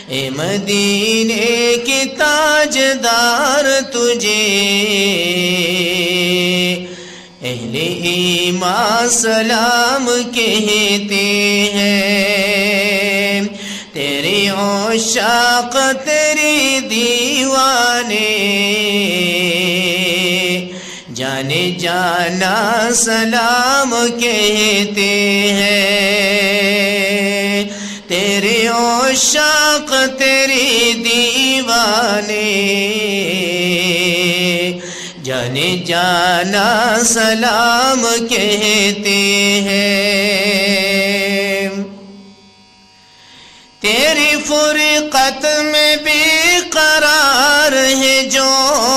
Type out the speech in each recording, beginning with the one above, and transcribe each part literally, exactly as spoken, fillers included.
ए मदीने के ताजदार तुझे अहले ईमान सलाम कहते हैं। तेरे औशाक तेरी दीवाने जाने जाना सलाम कहते हैं। तेरे औशाक तेरी दीवाने जाने जाना सलाम कहते हैं। तेरी फुरकत में बेकरार है जो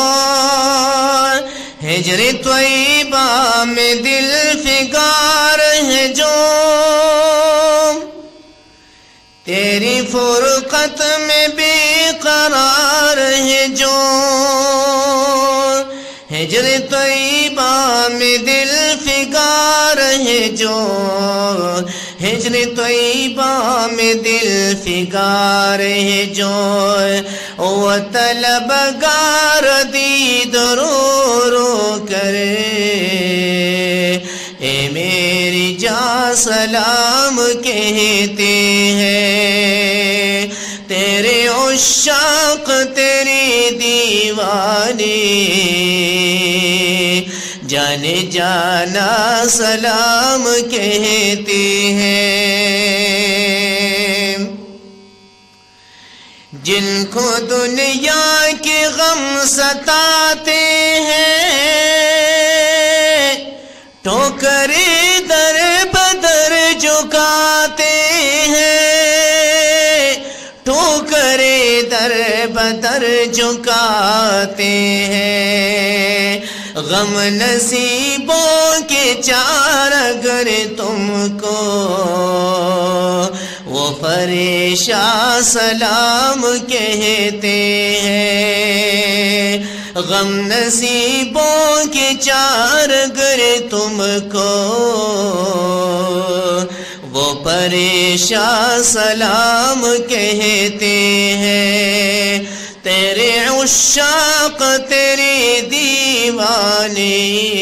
हिजरे त्वैबा में दिल फिगार है जो। तेरी फुरकत में बेकरार है जो हिजरे त्वैबा में दिल फिगार है जो। हिजरे त्वैबा में दिल फिगार है जो। ओ तलबगार दीद रो रो करे ए मेरी जान सलाम कहते हैं। तेरे उशाक तेरी दीवानी जाने जाना सलाम कहते हैं। जिनको दुनिया के गम सताते हैं ठोकरे दर बदर झुकाते हैं। ठोकरे दर बदर झुकाते हैं। गम नसीबों के चार अगर तुमको वो परेशान सलाम कहते हैं। गम नसीबों के चार अगर तुमको वो परेशान सलाम कहते हैं। तेरे उशाक तेरे दीवाने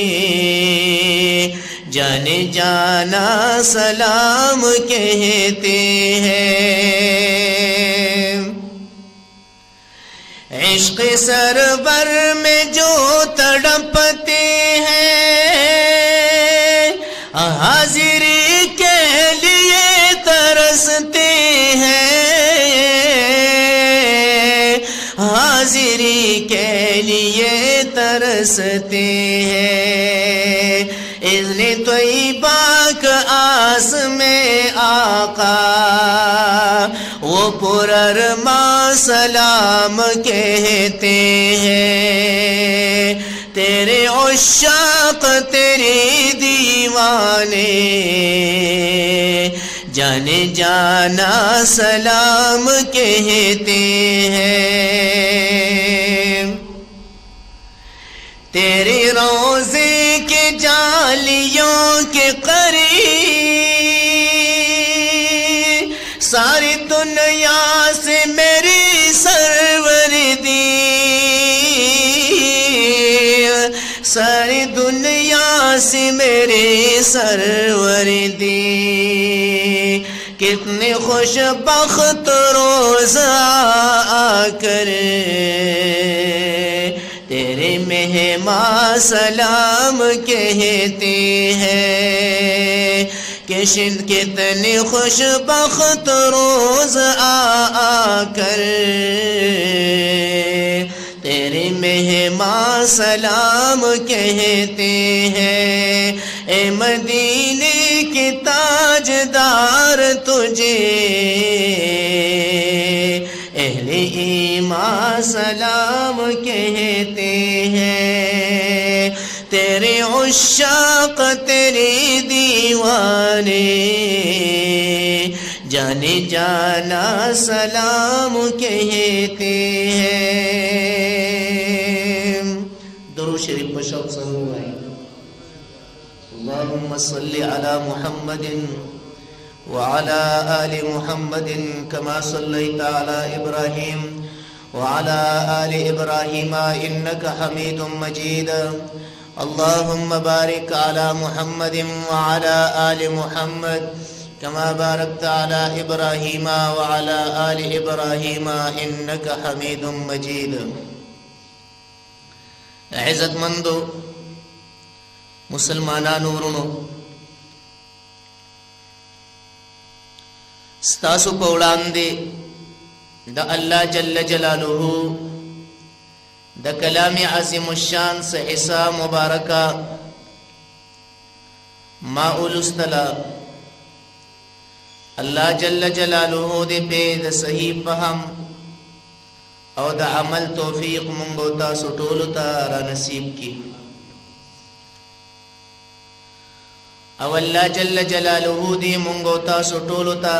जाने जाना सलाम कहते हैं। इश्क सरवर में जो तड़पते हैं हाजिरी के लिए तरसते हैं। हाजिरी के लिए तरसते हैं। इज़्ने त्वैबा का आस में आका वो पुररमा सलाम कहते हैं। तेरे उशाक तेरे दीवाने जाने जाना सलाम कहते हैं। तेरे रोज़े के जालियों के करीब सारी दुनिया से मेरी सरवरदी सारी दुनिया से मेरे सरवरदी। कितने खुशबख्त रोज़ आकर तेरे मेहमान सलाम कहते हैं। कि कितने खुशबख्त रोज़ आकर तेरे मेहमान सलाम कहते हैं। ए मदीने के ताजदार तुझे अहले ईमान सलाम कहते हैं। तेरे उशाक तेरे दीवाने जाने जाना सलाम कहते हैं। दुरूद शरीफ पर शब्द सल्लल्लाहु अलैहि अल्लाहुम्मा सल्लि अला मुहम्मदिन وعلى آل محمد كما صليت على إبراهيم وعلى آل إبراهيم إنك حميد مجيد اللهم بارك على محمد وعلى آل محمد كما باركت على إبراهيم وعلى آل إبراهيم إنك حميد مجيد. عزت مندو مسلمانانو ورونو، ستاسو په وړاندې د الله جل جلاله د کلام عظیم الشان سے حصہ مبارکہ ما اولستلا. الله جل جلاله دې په د صحیح فهم او د عمل توفیق مونږ تاسو ټول ته را نصیب کړي. او الله جل جلاله دې مونږ تاسو ټول ته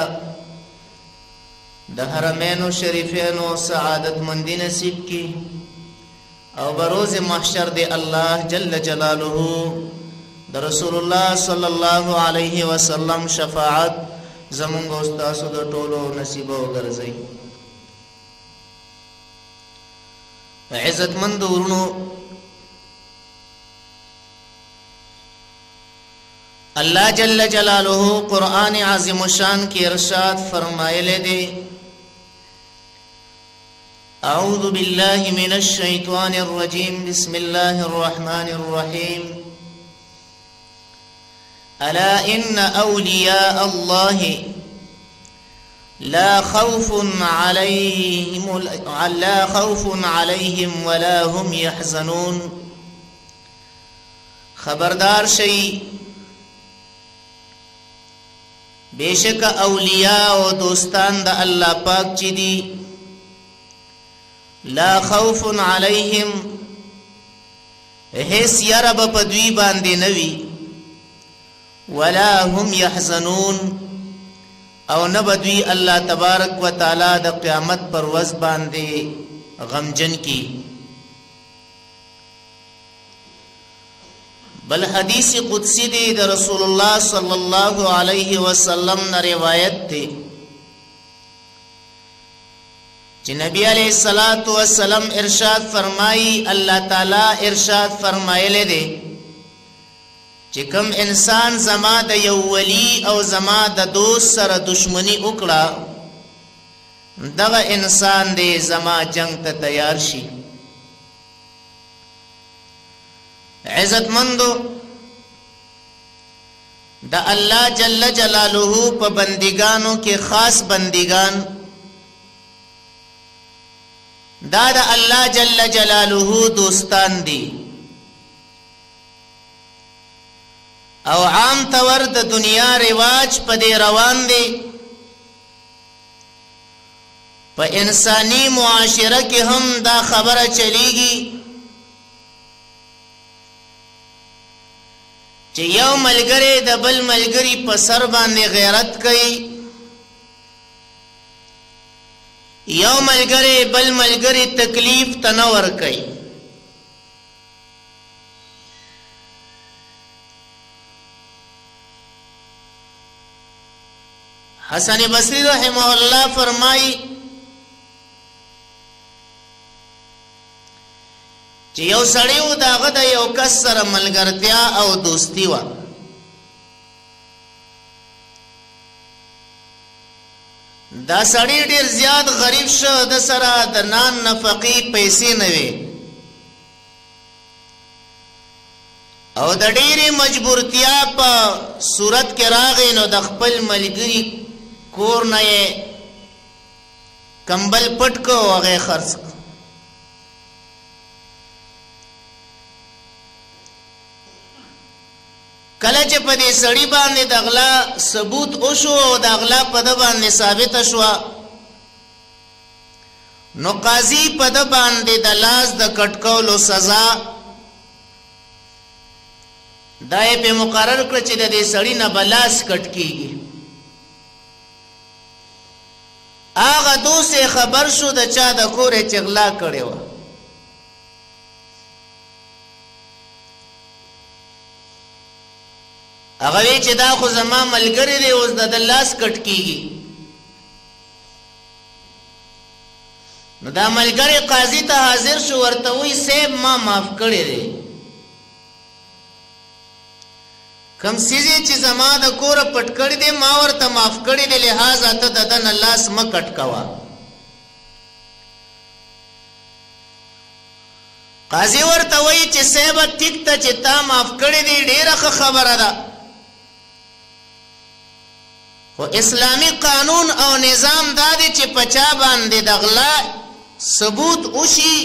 د حرمینو شریفینو سعادت مندی نصیب کړي او بروز محشر دې الله جل جلاله د رسول الله صلی الله علیه وسلم شفاعت زمونږ استاد د ټولو نصیب وګرځي. عزت مند ورونو، اللہ جل جلالہ قرآن عظیم الشان کی ارشاد فرمائے دے اعوذ باللہ من الشیطان الرجیم بسم اللہ الرحمن الرحیم الا ان اولیاء اللہ لا خوف علیہم لا خوف علیہم ولا هم يحزنون. خبردار شئی بیشک اولیاء و دوستان دا اللہ پاک چی دی لا خوف علیہم حیث یرب پدوی باندے نوی ولا هم يحزنون او نبدوی اللہ تبارک و تعالی دا قیامت پر وز باندے غمجن کی. بل حدیث قدسی دی دا رسول اللہ صلی اللہ علیہ وسلم نا روایت دی چی نبی علیہ السلام ارشاد فرمائی اللہ تعالی ارشاد فرمائی لے دے چی کم انسان زما دا یو ولی او زما دا دوست سر دشمنی اکڑا دغا انسان دے زما جنگ تا تیار شی. عزت مندو دا اللہ جل جلالہ پا بندگانوں کے خاص بندگان دا دا اللہ جل جلالہ دوستان دی او عام طور دا دنیا رواج پا دے روان دی پا انسانی معاشرہ کے ہم دا خبر چلی گی چی یو ملگری دا بل ملگری پا سر باندے غیرت کئی، یو ملگری بل ملگری تکلیف تنور کئی. حسن بصری رحمہ اللہ فرمائی چی یو سڑیو دا غدا یو کس سر ملگرتیا او دوستی وا دا سڑی ډیر زیاد غریب شو د سره د نان نفقی پیسې نوي او د ډیرې مجبورتیا په صورت کې راغی نو د خپل ملګری کور نه کمبل پټ کو هغه خرڅ کله چې په دې سړی باندې د غلا ثبوت وشو او د غلا په د باندې ثابت شو نو قاضي په د باندې د لاس د کټکولو سزا دای په مقرر کړ چې د دې سړی نه بلاس کټ کیږي. هغه دوسه خبر شو د چا د کورې چغلا کړي و هغه وی چې دا خو زما ملګری دی اوس د لاس کټ کیږي نو دا ملګری قاضي ته حاضر شو ورته وی سیب ما معاف کړی دی کم سیزی چې زما د کور پټ کړی دی ما ورته معاف کړی دی لہذا ته د دن لاس م کټ کوا قاضي ورته وی چې سیب ټیک ته چې تا معاف کړی دی ډیره خبره ده خو اسلامی قانون او نظام دا دی چې پچا باندې د غلا ثبوت وشي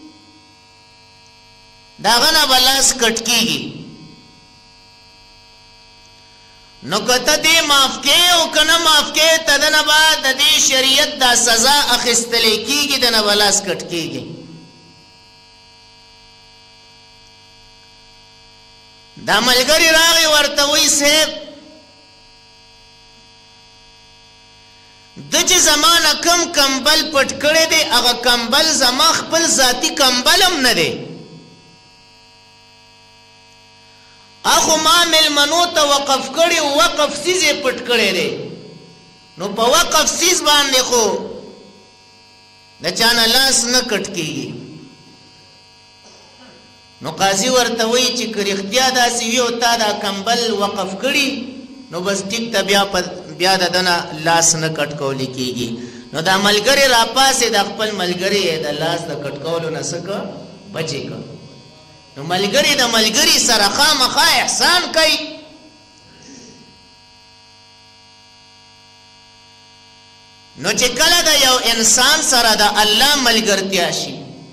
داغه نه بلاس کټ کیږي نو کته دې معاف کې او کنه معاف کې تدنه بعد د دې شریعت دا سزا اخیستل کیږي د نه بلاس کټ کیږي دا ملګری راغی ورته وی صاحب د چې زمانہ کم کمبل پټ کړی دی هغه کمبل زما خپل ذاتی کمبل هم نه دی اخو ما ملمنو ته وقف کړی وقف سیز پټ کړی دی نو په وقف سیز باندې خو د چانه لاس نه کټ کیږي نو قاضي ورته وی چې کرختیا داسې وي او تا دا کمبل وقف کړی نو بس ټیک ته بیا بیا د دنه لاس نه کټ کولی کیږي نو دا ملګری را پاسې د خپل ملګری د لاس د کټ کولو نه سکه بچی کا نو ملګری د ملګری سره خامخا احسان کوي نو چې کله د یو انسان سره د الله ملګرتیا شي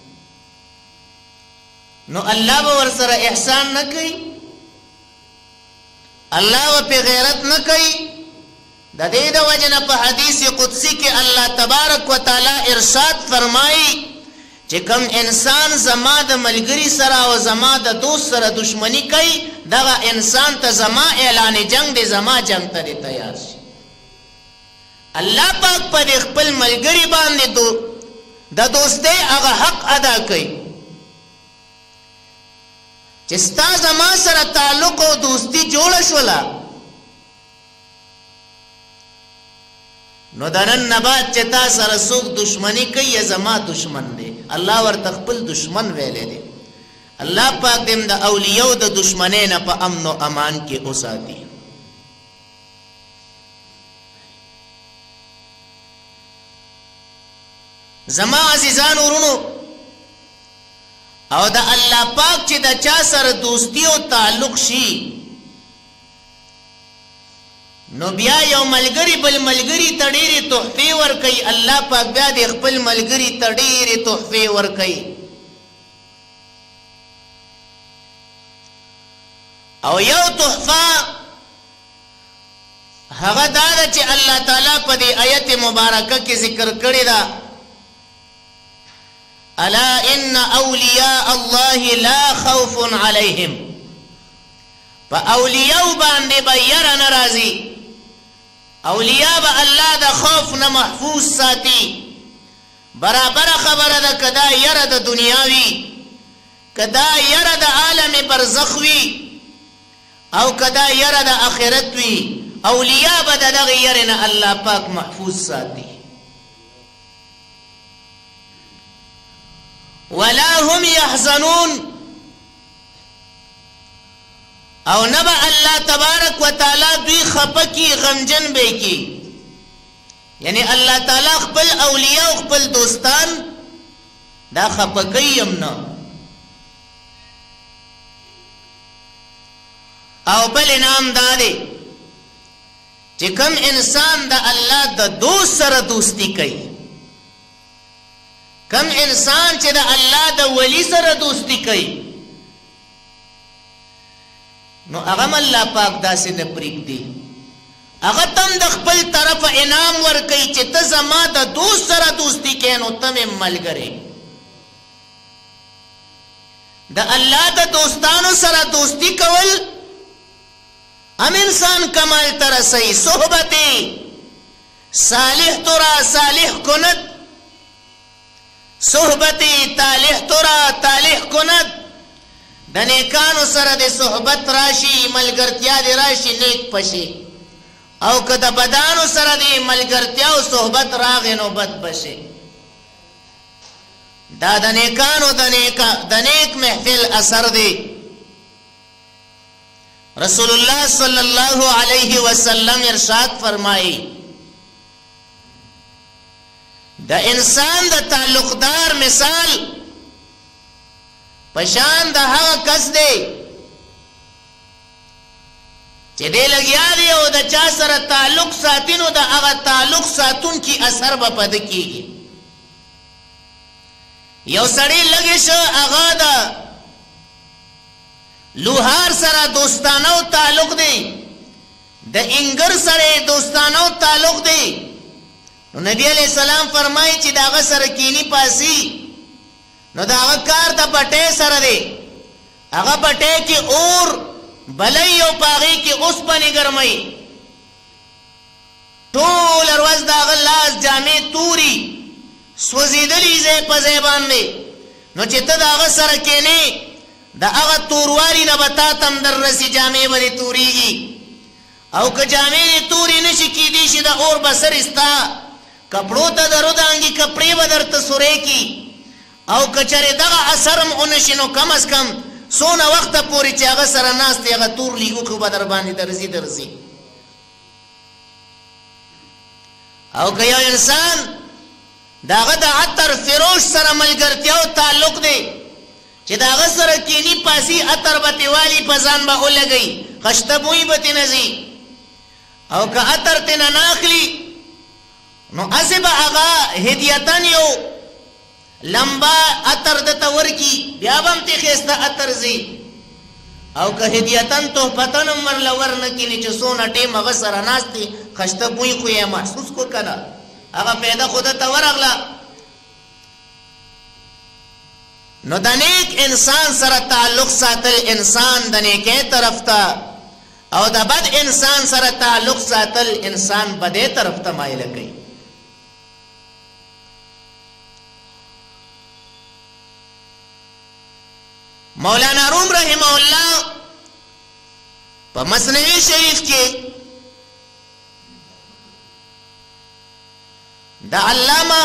نو الله به ور سره احسان نه کوي الله په غیرت نه کوي د دې د وجنه په حدیث قدسی کې الله تبارک وتعالى ارشاد فرمایي چې کوم انسان زما د ملګری سره او زما د دوست سره دشمنی کوي دغه انسان ته زما اعلان جنگ دی زما جنگ ته تیار شي الله پاک په خپل ملګری باندې دو د دوستۍ هغه حق ادا کوي چې ستا زما سره تعلق او دوستی جوړ شولا نو دنن نبات چې تا سره څوک دشمنی کوي زما دشمن دی الله ورته خپل دشمن ویلې دی الله پاک دې د اولیاء د دشمنۍ نه په امن او امان کې اوساتي زما عزیزان ورونو او د الله پاک چې د چا سره دوستی او تعلق شي نو بیا یو ملګری بل ملګری ته ډېرې تحفې ورکوي الله پاک بیا د خپل ملګری ته ډېرې تحفې ورکوي او یو تحفه هغه دا ده چې الله تعالی په دې آیت مبارکه کې ذکر کړی ده الا ان اولیاء الله لا خوف عليهم فاولیاء باندې به ير ناراضي اولیاء به الله د خوف نه محفوظ ساتي برابر خبره ده کدا ير د دنیاوی کدا ير د عالم برزخ وی او کدا ير د اخرت وی اولیاء به دغه ير نه الله پاک محفوظ ساتي ولا هم يحزنون او نبا الله تبارک وتعالى دوی خپکی غمجن به کی یعنی الله تعالی خپل اولیاء او خپل دوستان دا خپکی هم نه او بل نام دادی چې کوم انسان د الله د دوست سره دوستی کوي کم انسان چې د الله د ولی سره دوستی کوي نو هغه الله پاک داسې نه پرېږدي هغه تم د خپل طرف انعام ورکوي چې ته زما د دوست سره دوستی کوې نو ته مې ملګری د الله د دوستانو سره دوستی کول هم انسان کمال ته رسوي صحبت صالح ترا صالح کند صحبتی طالح ترا طالح کند د نیکانو سره د صحبت راشي ملګرتیا د راشي نیک پشي او که د بدانو سره د ملګرتیا او صحبت راغی نو بد بشي دا د نیکانو د نیک د نیک محفل اثر دی رسول الله صلی الله علیه وسلم ارشاد فرمایي د انسان د تعلقدار مثال پشان د هغه کس دی چې دې لګیا دی او د چا سره تعلق ساتي نو د هغه تعلق ساتون کی اثر به پد کیږي یو سړی لګی شو هغه د لوهار سره دوستانه تعلق دی د انګر سره دوستانه تعلق دی نو نبی علیہ السلام فرمایي چې داغه سره کینی پاسی نو داغه کار د پټه سره دی هغه پټه کې اور بلای او پاغي کې اوس پنی ګرمای ټول ورځ داغه لاس جامې توري سوزیدلی زې په زبان دی نو چې ته داغه سره کینی دا هغه توروالي نه بتا تم در رسی جامې وری توریږي او که جامې توري نشي کیدی شي د اور بسر استا کپڑو ته درو دانګي کپڑے بدرته سورې کی او کچره دغه اثرم اونشنو کم از کم سونه وخت پوری چې هغه سره ناس ته هغه تور لیګو خو بدر باندې درځي درځي او که یو انسان داغه د عطر فروش سره ملګرتیا او تعلق دی چې داغه سره کینی پاسی عطر بتیوالی پزان به ولګي خشتبوی بتی نزي او که عطر تنه ناخلی نو اسبا هغه هدیتن یو لمبا عطر د تور کی بیا بم ته خسته عطر زی او که هدیتن تو پتن مر لور نه کینی چې سونه ټیم هغه سره ناشتي خشته بوی خو یې محسوس کو کړه هغه پیدا خود ته ورغلا نو د نیک انسان سره تعلق ساتل انسان د نیکه طرف ته او د بد انسان سره تعلق ساتل انسان بده طرف ته مایل کوي مولانا روم رحمه الله په مثنوی شریف کې د علامه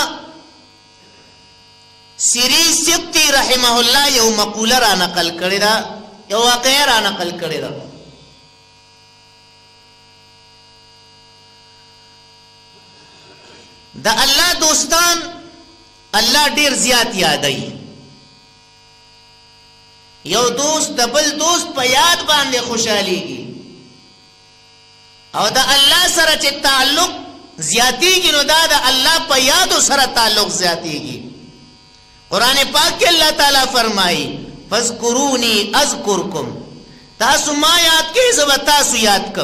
سری سبتی رحمه الله یو مقوله را نقل کړی دا یو واقعه را نقل کړی دا د الله دوستان الله ډیر زیات یادای یو دوست د بل دوست په یاد باندې خوشاليږي او د الله سره چې تعلق زیاتیږي نو دا د الله په یاد سره تعلق زیاتیږي قران پاک کې الله تعالی فرمایي فذكروني اذكركم تاسو ما یاد کړئ زه تاسو یاد کم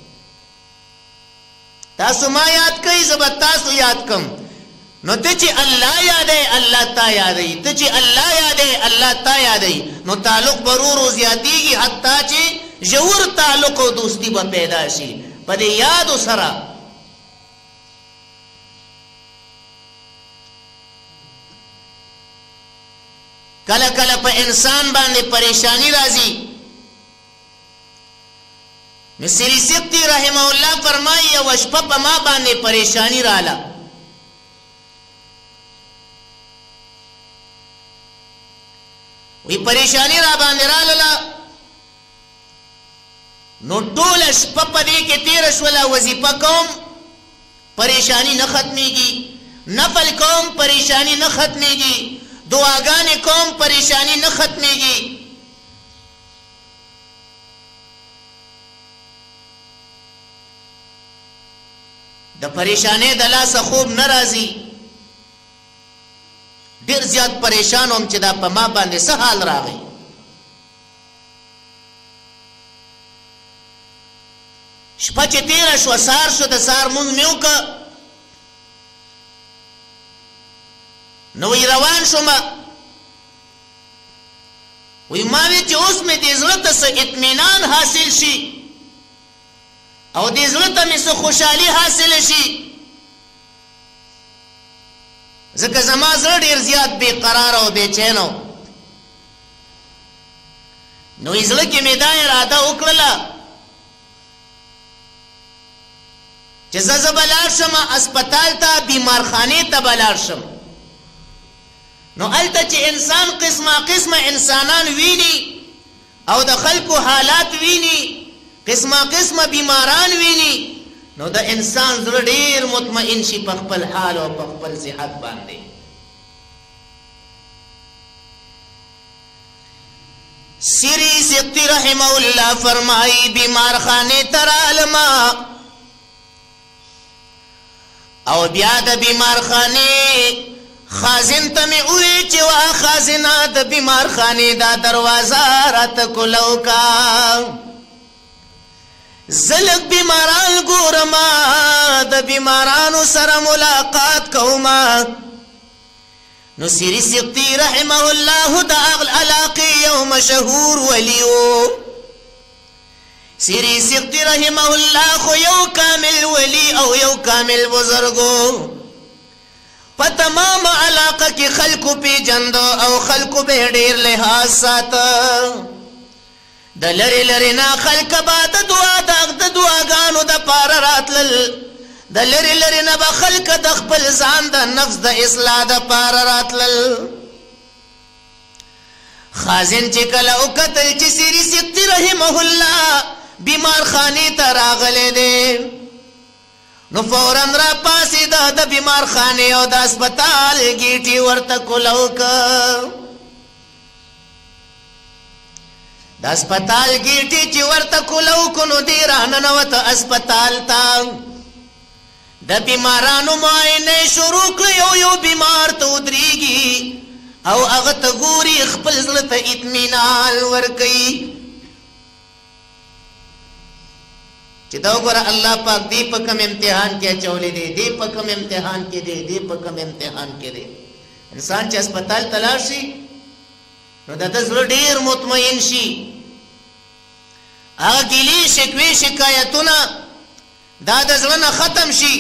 تاسو ما یاد کړئ زه تاسو یاد کم نو ته چې الله یادې الله تا یادې ته چې الله یادې الله تا یادې نو تعلق برور او زیاتیږي حتی چې جوړ تعلق او دوستی به پیدا شي په دې یاد سره کله کله په انسان باندې پریشانی راځي مصری سبتی رحمه الله فرمایي او شپه په ما باندې پریشانی رااله وی پریشانی را باندې رااله نو ټول شپه په دې کې تیر شولا وظیفه کوم پریشانی نه ختميږي نفل کوم پریشانی نه ختميږي دعاګانې کوم پریشانی نه ختميږي د پریشانې د لاسه خوب ناراضي ډیر زیات پریشان هم چې دا په ما باندې څه حال راغی شپه چې تیره شو سار شو د سار مونږ مې وکړه نو وی روان شوم وی ما وی چې اوس مې دې زړه ته څه اطمینان حاصل شي او دې زړه ته مې څه خوشحالي حاصل شي ځکه زما زړه ډېر زیات بې قرار او بې چین و نو زړه کې مې دا اراده وکړله چې زه زه به لاړ شم اسپتال ته بیمارخانې ته به لاړ شم نو هلته چې انسان قسمه قسمه انسانان ویني او د خلکو حالات ویني قسمه قسمه بیماران ویني نو د انسان زړه ډېر مطمئن شي په خپل حال او په خپل صحت باندې سری سقطی رحمه الله فرمائی بیمارخانه ترالما او بیا د بیمارخانه خازن ته مې ووی چې وا خازنه د بیمارخانې دا دروازه راته کولو کا زلک بیماران ګورما د بیمارانو سره ملاقات کوما نو سری سقطی رحمه الله د اغل علاقه یو مشهور ولیو سری سقطی رحمه الله خو یو کامل ولی او یو کامل بزرگو په تمام علاقه کې خلکو پیجندو او خلکو به ډیر لحاظ ساته د لری لری نه خلک به د دعا د دعاګانو د پاره راتلل د لری لری نه به خلک د خپل ځان د نفس د اصلاح د پاره راتلل خازن چې کله وکتل چې سری سقطی رحمه الله بیمارخانې ته راغلی دی نو فوراً را پاسی دا دا بیمار خانه او دا اسپتال گیٹی ورطا کلو که دا اسپتال گیٹی چی ورطا کلو کنو دی راننوت اسپتال تا دا بیمارانو معاینه شروع کلیو یو بیمار تا ادریگی او اغت گوری خپل زلط اطمینان ورکی چې دا وګوره الله پاک دې په کوم امتحان کې اچولې دی دې په کوم امتحان کې دی دې په کوم امتحان کې دی انسان چې هسپتال ته لاړ شي نو د ده زړه ډېر مطمئن شي هغه ګیلې شکوې شکایتونه دا د زړه نه ختم شي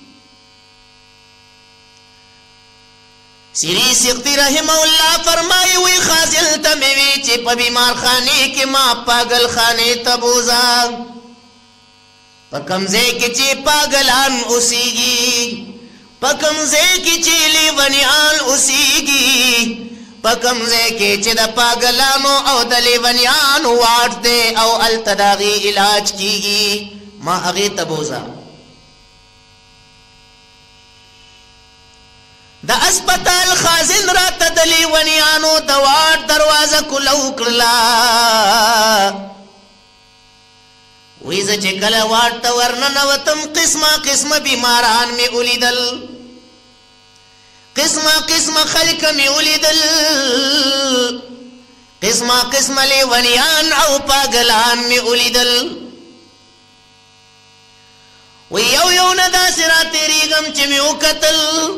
سری سقطی رحمه الله فرمایي وی خازل ته مې وی چې په بیمارخانې کې ما پاگل خانې ته بوزا پا کمزے کی چی پاگلان اسیگی پا کمزے کی چی لیونیان اسیگی پا کمزے کی چی دا پاگلانو او دا لیونیان واٹ دے او التداغی علاج کیگی ما اغی تبوزا دا اسپتال خازن راتا دا لیونیانو دا واٹ دروازہ کلو کرلا ویزا چه کل وارتا ورننوتم قسمه قسمه بیماران می اولیدل قسمه قسمه خلق می اولیدل قسمه قسمه لیونیان او پاگلان می اولیدل وی یو یو ندا سرا تیریگم چه می اوکتل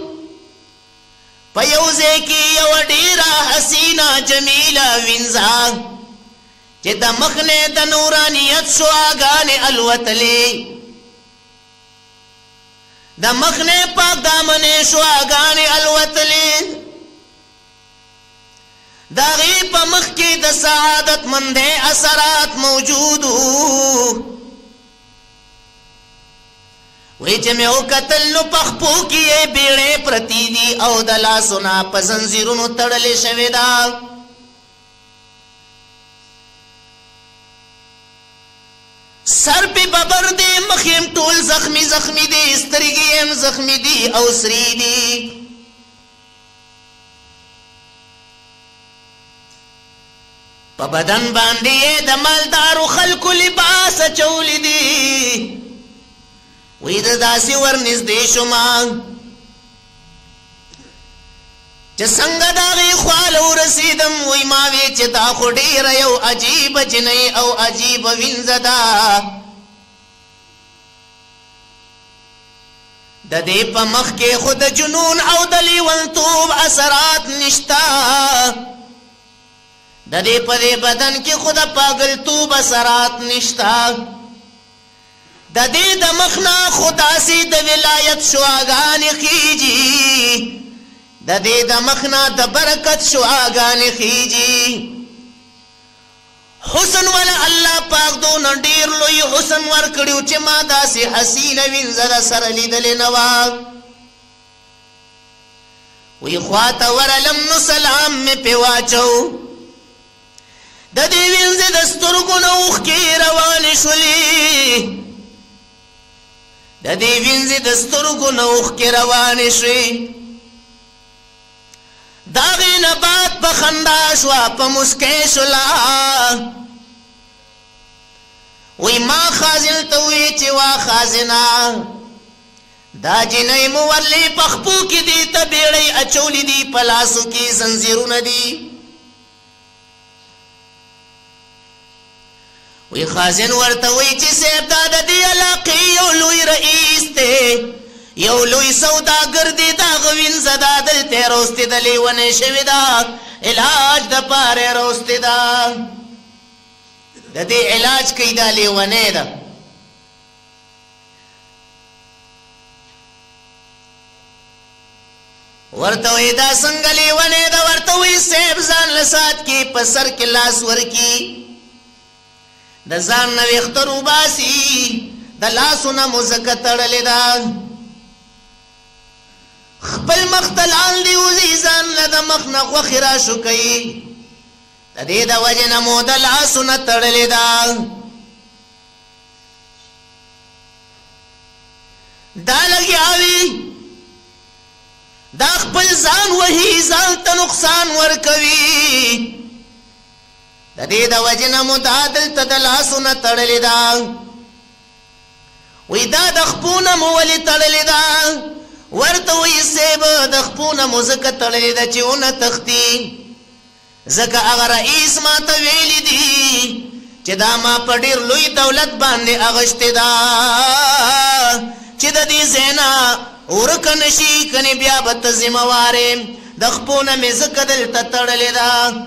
پا یوزے کی یو ڈیرا حسینا جمیلا وینزا چې د مخنه د نورانیت شواګانې الوتلې د مخنه پاک دامنې شواګانې الوتلې د هغې په مخ کې د سعادت مندې اثرات موجود وی چې مې وکتل نو په خپو کې یې بیړې پرتې دي او د لاسونه په زنځیرونو تړلې شوې ده سر پی ببر دے مخیم ټول زخمی زخمی دے سترګې زخمی دی او سری دی په بدن باندې د مالدارو خلکو لباس چولی دی وې د داسې ورنږدې شوما چې څنګه د هغې خواله ورسېدم وی ما وې چې دا خو ډېره یو عجیبه جنۍ او عجیبه وینځه ده د دې په مخ کې خو د جنون او د لیونتوب اثرات نشته د دې په دې بدن کې خو د پاگلتوب اثرات نشته د دې د مخ نه خو داسې د ولایت شواګانې خیږي د دې د مخ نه د برکت شواګانې خیږي حسن والا الله پاک دون ډیر لوی حسن ورکړو چې ما داسې حسینه وینځه د سره لیدلې نه وه وی خواته ورلم نو سلام مې پې واچو د دې وینځې د سترګو نه اوښکې روانې شولې د دې وینځې د سترګو نه اوښکې روانې شوې د هغې نه بعد په خندا شوه په مسکی شوله وی ما خازن ته وی چې وا خازنه دا جنۍ مو ولې په خپو کې دې ته بیړۍ اچولې دي په لاسو کې زنځیرونه دي وی خازن ورته وی چې صاحب دا د دې علاقې یو لوی رئیس دی یو لوی سوداګر دی دا غوینځه دا دلته راوستېدلې ونې شوې ده علاج د پاره راوستې ده د دې علاج کوي دا لیونۍ ده ورته وی دا څنګه لیونۍ ده ورته وی صاحب ځان له سات کې په سر کې لاس ورکي د ځان نه ویښته روباسي د لاسو نه مو ځکه تړلې ده خپل مخ ته لاندې وځي ځان له د مخ نه غوښې راشو کوي د دې د وجې نه مو د لاسو نه تړلې ده دا لګیا وي دا خپل ځان وهي ځان ته نقصان ورکوي د دې د وجې نه مو دا دلته د لاسو نه تړلې ده وی دا د خپو نه مو ولې تړلې ده ورته وی صاحب د خپو نه مو ځکه تړلې ده چې ونه تښتي ځکه هغه رئیس ما ته ویلي دي چې دا ما په ډېر لوی دولت باندې اغشتې ده چې د دې ځای نه ورکه نه شي کنې بیا به ته ذمهوار یې د خپو نه مې ځکه دلته تړلې ده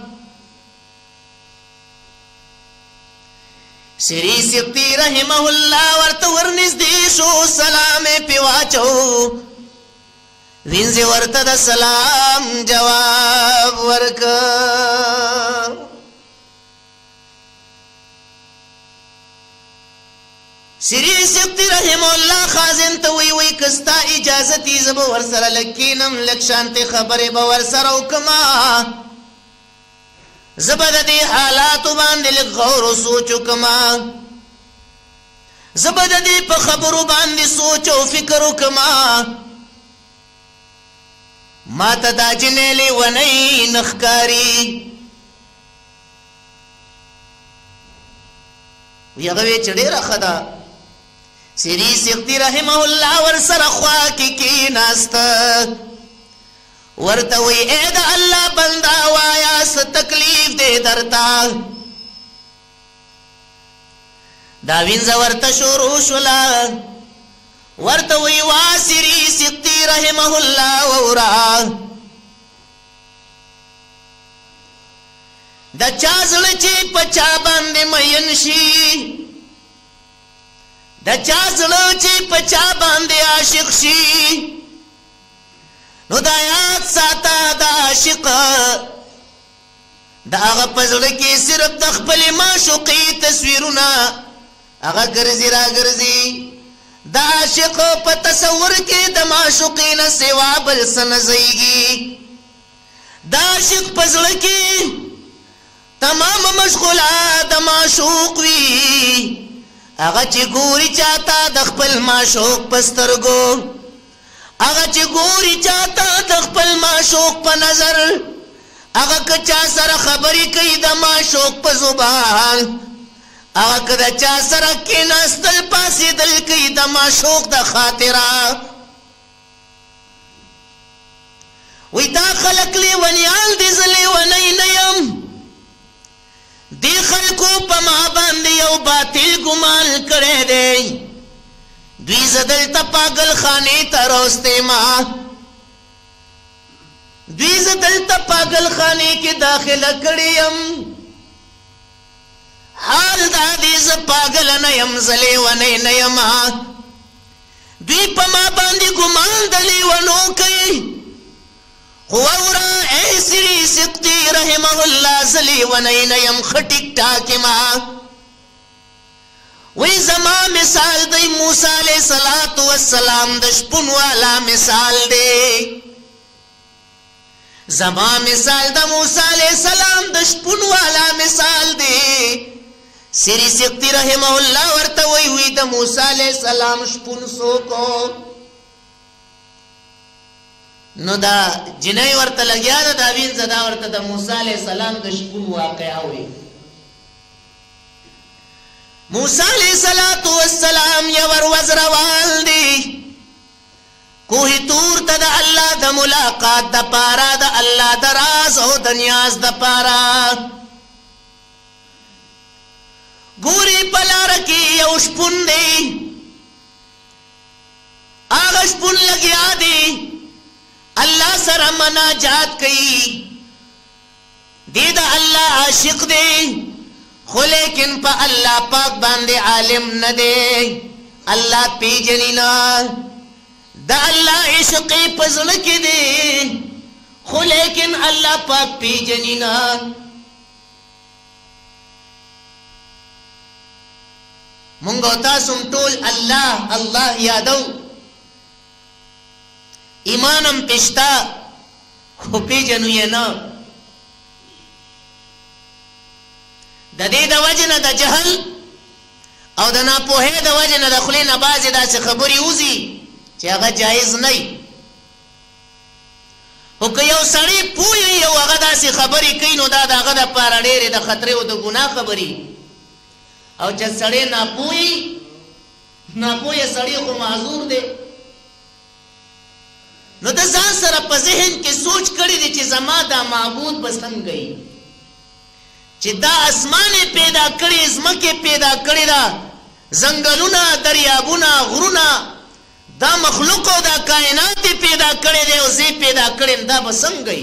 سری سقطي رحمه الله ورته ورنږدې شو سلام یې پې واچو وینځې ورته د سلام جواب ورکړ سری سقطي رحمه الله خازن ته وی وی که ستا اجازت وي زه به ورسره لږ کښېنم لږ شانتې خبرې به ورسره وکړمه زه به د دې حالاتو باندې لږ غور و سوچ وکړمه زه به د دې په خبرو باندې سوچ او فکر وکړمه ما ته دا جنۍ لیونۍ نه ښکاري وی هغه وی چې ډېره ښه ده سری سقطي رحمه الله ورسره خوا کې کېناسته ورته وی ای د الله بنده وایا څه تکلیف دی درته دا وینځه ورته شروع شوله ورته وی وا سری سقطي رحمه الله وورا د چا زړه چې په چا باندې مین شي د چا زړه چې په چا باندې عاشق شي نو دا یاد ساته د عاشق د هغه په زړه کې صرف د خپلې معشوقې تصویرونه هغه ګرځي را ګرځي د عاشق په تصور کې د معشوقې نه سوا بل څه نه ځایږي د عاشق په زړه کې تمام مشغوله د معشوق وي هغه چې ګوري چاته د خپل معشوق په سترګو هغه چې ګوري چاته د خپل معشوق په نظر هغه که چا سره خبرې کوي د معشوق په زبان هغه که د چا سره کېناستل پاسېدل کوي د معشوق د خاطره وی دا خلک لیونیان دي زه لیونی نه یم دی خلکو په ما باندې یو باطل ګمان کړی دی دوی زه دلته پاگل خانې ته راوستی ما دوی زه دلته پاگل خانې کې داخله کړی یم حال دا دی زه پاگل نه یم زه لیونی نه یم دوی په ما باندې ګمان د لیونو کوي خوورا اے سری سقطی رحمہ اللہ زلی ونینیم خٹک ٹاکما وی زما مثال دی موسیٰ علیہ السلام دشپن والا مثال دے زما مثال دا موسیٰ علیہ السلام دشپن والا مثال دے سری سقطی رحمہ اللہ ورطا وی وی دا موسیٰ علیہ السلام شپن سوکو نو دا جنائی ورطا لگیا دا داوین زدا ورطا دا موسیٰ علیہ السلام دشپن واقعہ ہوئی موسیٰ علیہ السلام یور وزروال دی کوہی تور تا دا اللہ دا ملاقات دا پارا دا اللہ دا راز او دا نیاز دا پارا گوری پلا رکی یو شپن دی آغا شپن لگیا دی اللہ سر مناجات کئی دی دا اللہ عاشق دی خو لیکن پا اللہ پاک باندے عالم ندے اللہ پی جنینا دا اللہ عشقی پزنکی دے خو لیکن اللہ پاک پی جنینا منگو تاسم طول اللہ اللہ یادو ایمانم پشتا خو پی جنوی نا دا دی دا وجن دا جہل او دا ناپوہے دا وجن دا خلین بازی دا سی خبری اوزی چی اگا جائز نئی او که یو سڑی پوئی یو اگا دا سی خبری کئی نو دا دا اگا دا پارا دیر دا خطرے و دا گناہ خبری او چا سڑی ناپوئی ناپوئی سڑی خو معذور دے نو دا زان سر پا ذہن کے سوچ کری دی چی زما دا معبود پسند گئی چی دا اسمان پیدا کری ازمک پیدا کری دا زنگلونا دریابونا غرونا دا مخلوقو دا کائنات پیدا کری دے او زی پیدا کری دا بسنگ گئی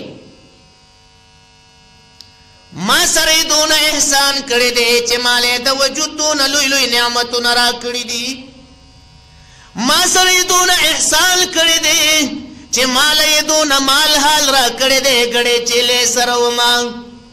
ما سری دون احسان کری دے چی مالے دا وجود دون لوی لوی نعمتو نرا کری دی ما سری دون احسان کری دے چی مالے دون مال حال را کری دے گڑے چلے سرو مانگ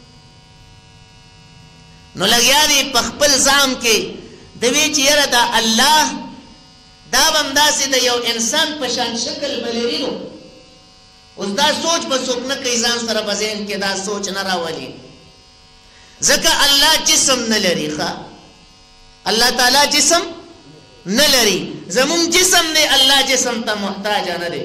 نو لگیا دی پخپل زام کے دوی چی یرا دا اللہ دا بمدا سی دا یو انسان پشان شکل بلیرینو اس دا سوچ بسوک نکی زان سر بزین کے دا سوچ نرا ولی زکا اللہ جسم نلری خوا اللہ تعالی جسم نلری زمون جسم دے اللہ جسم تا محتاجا ندے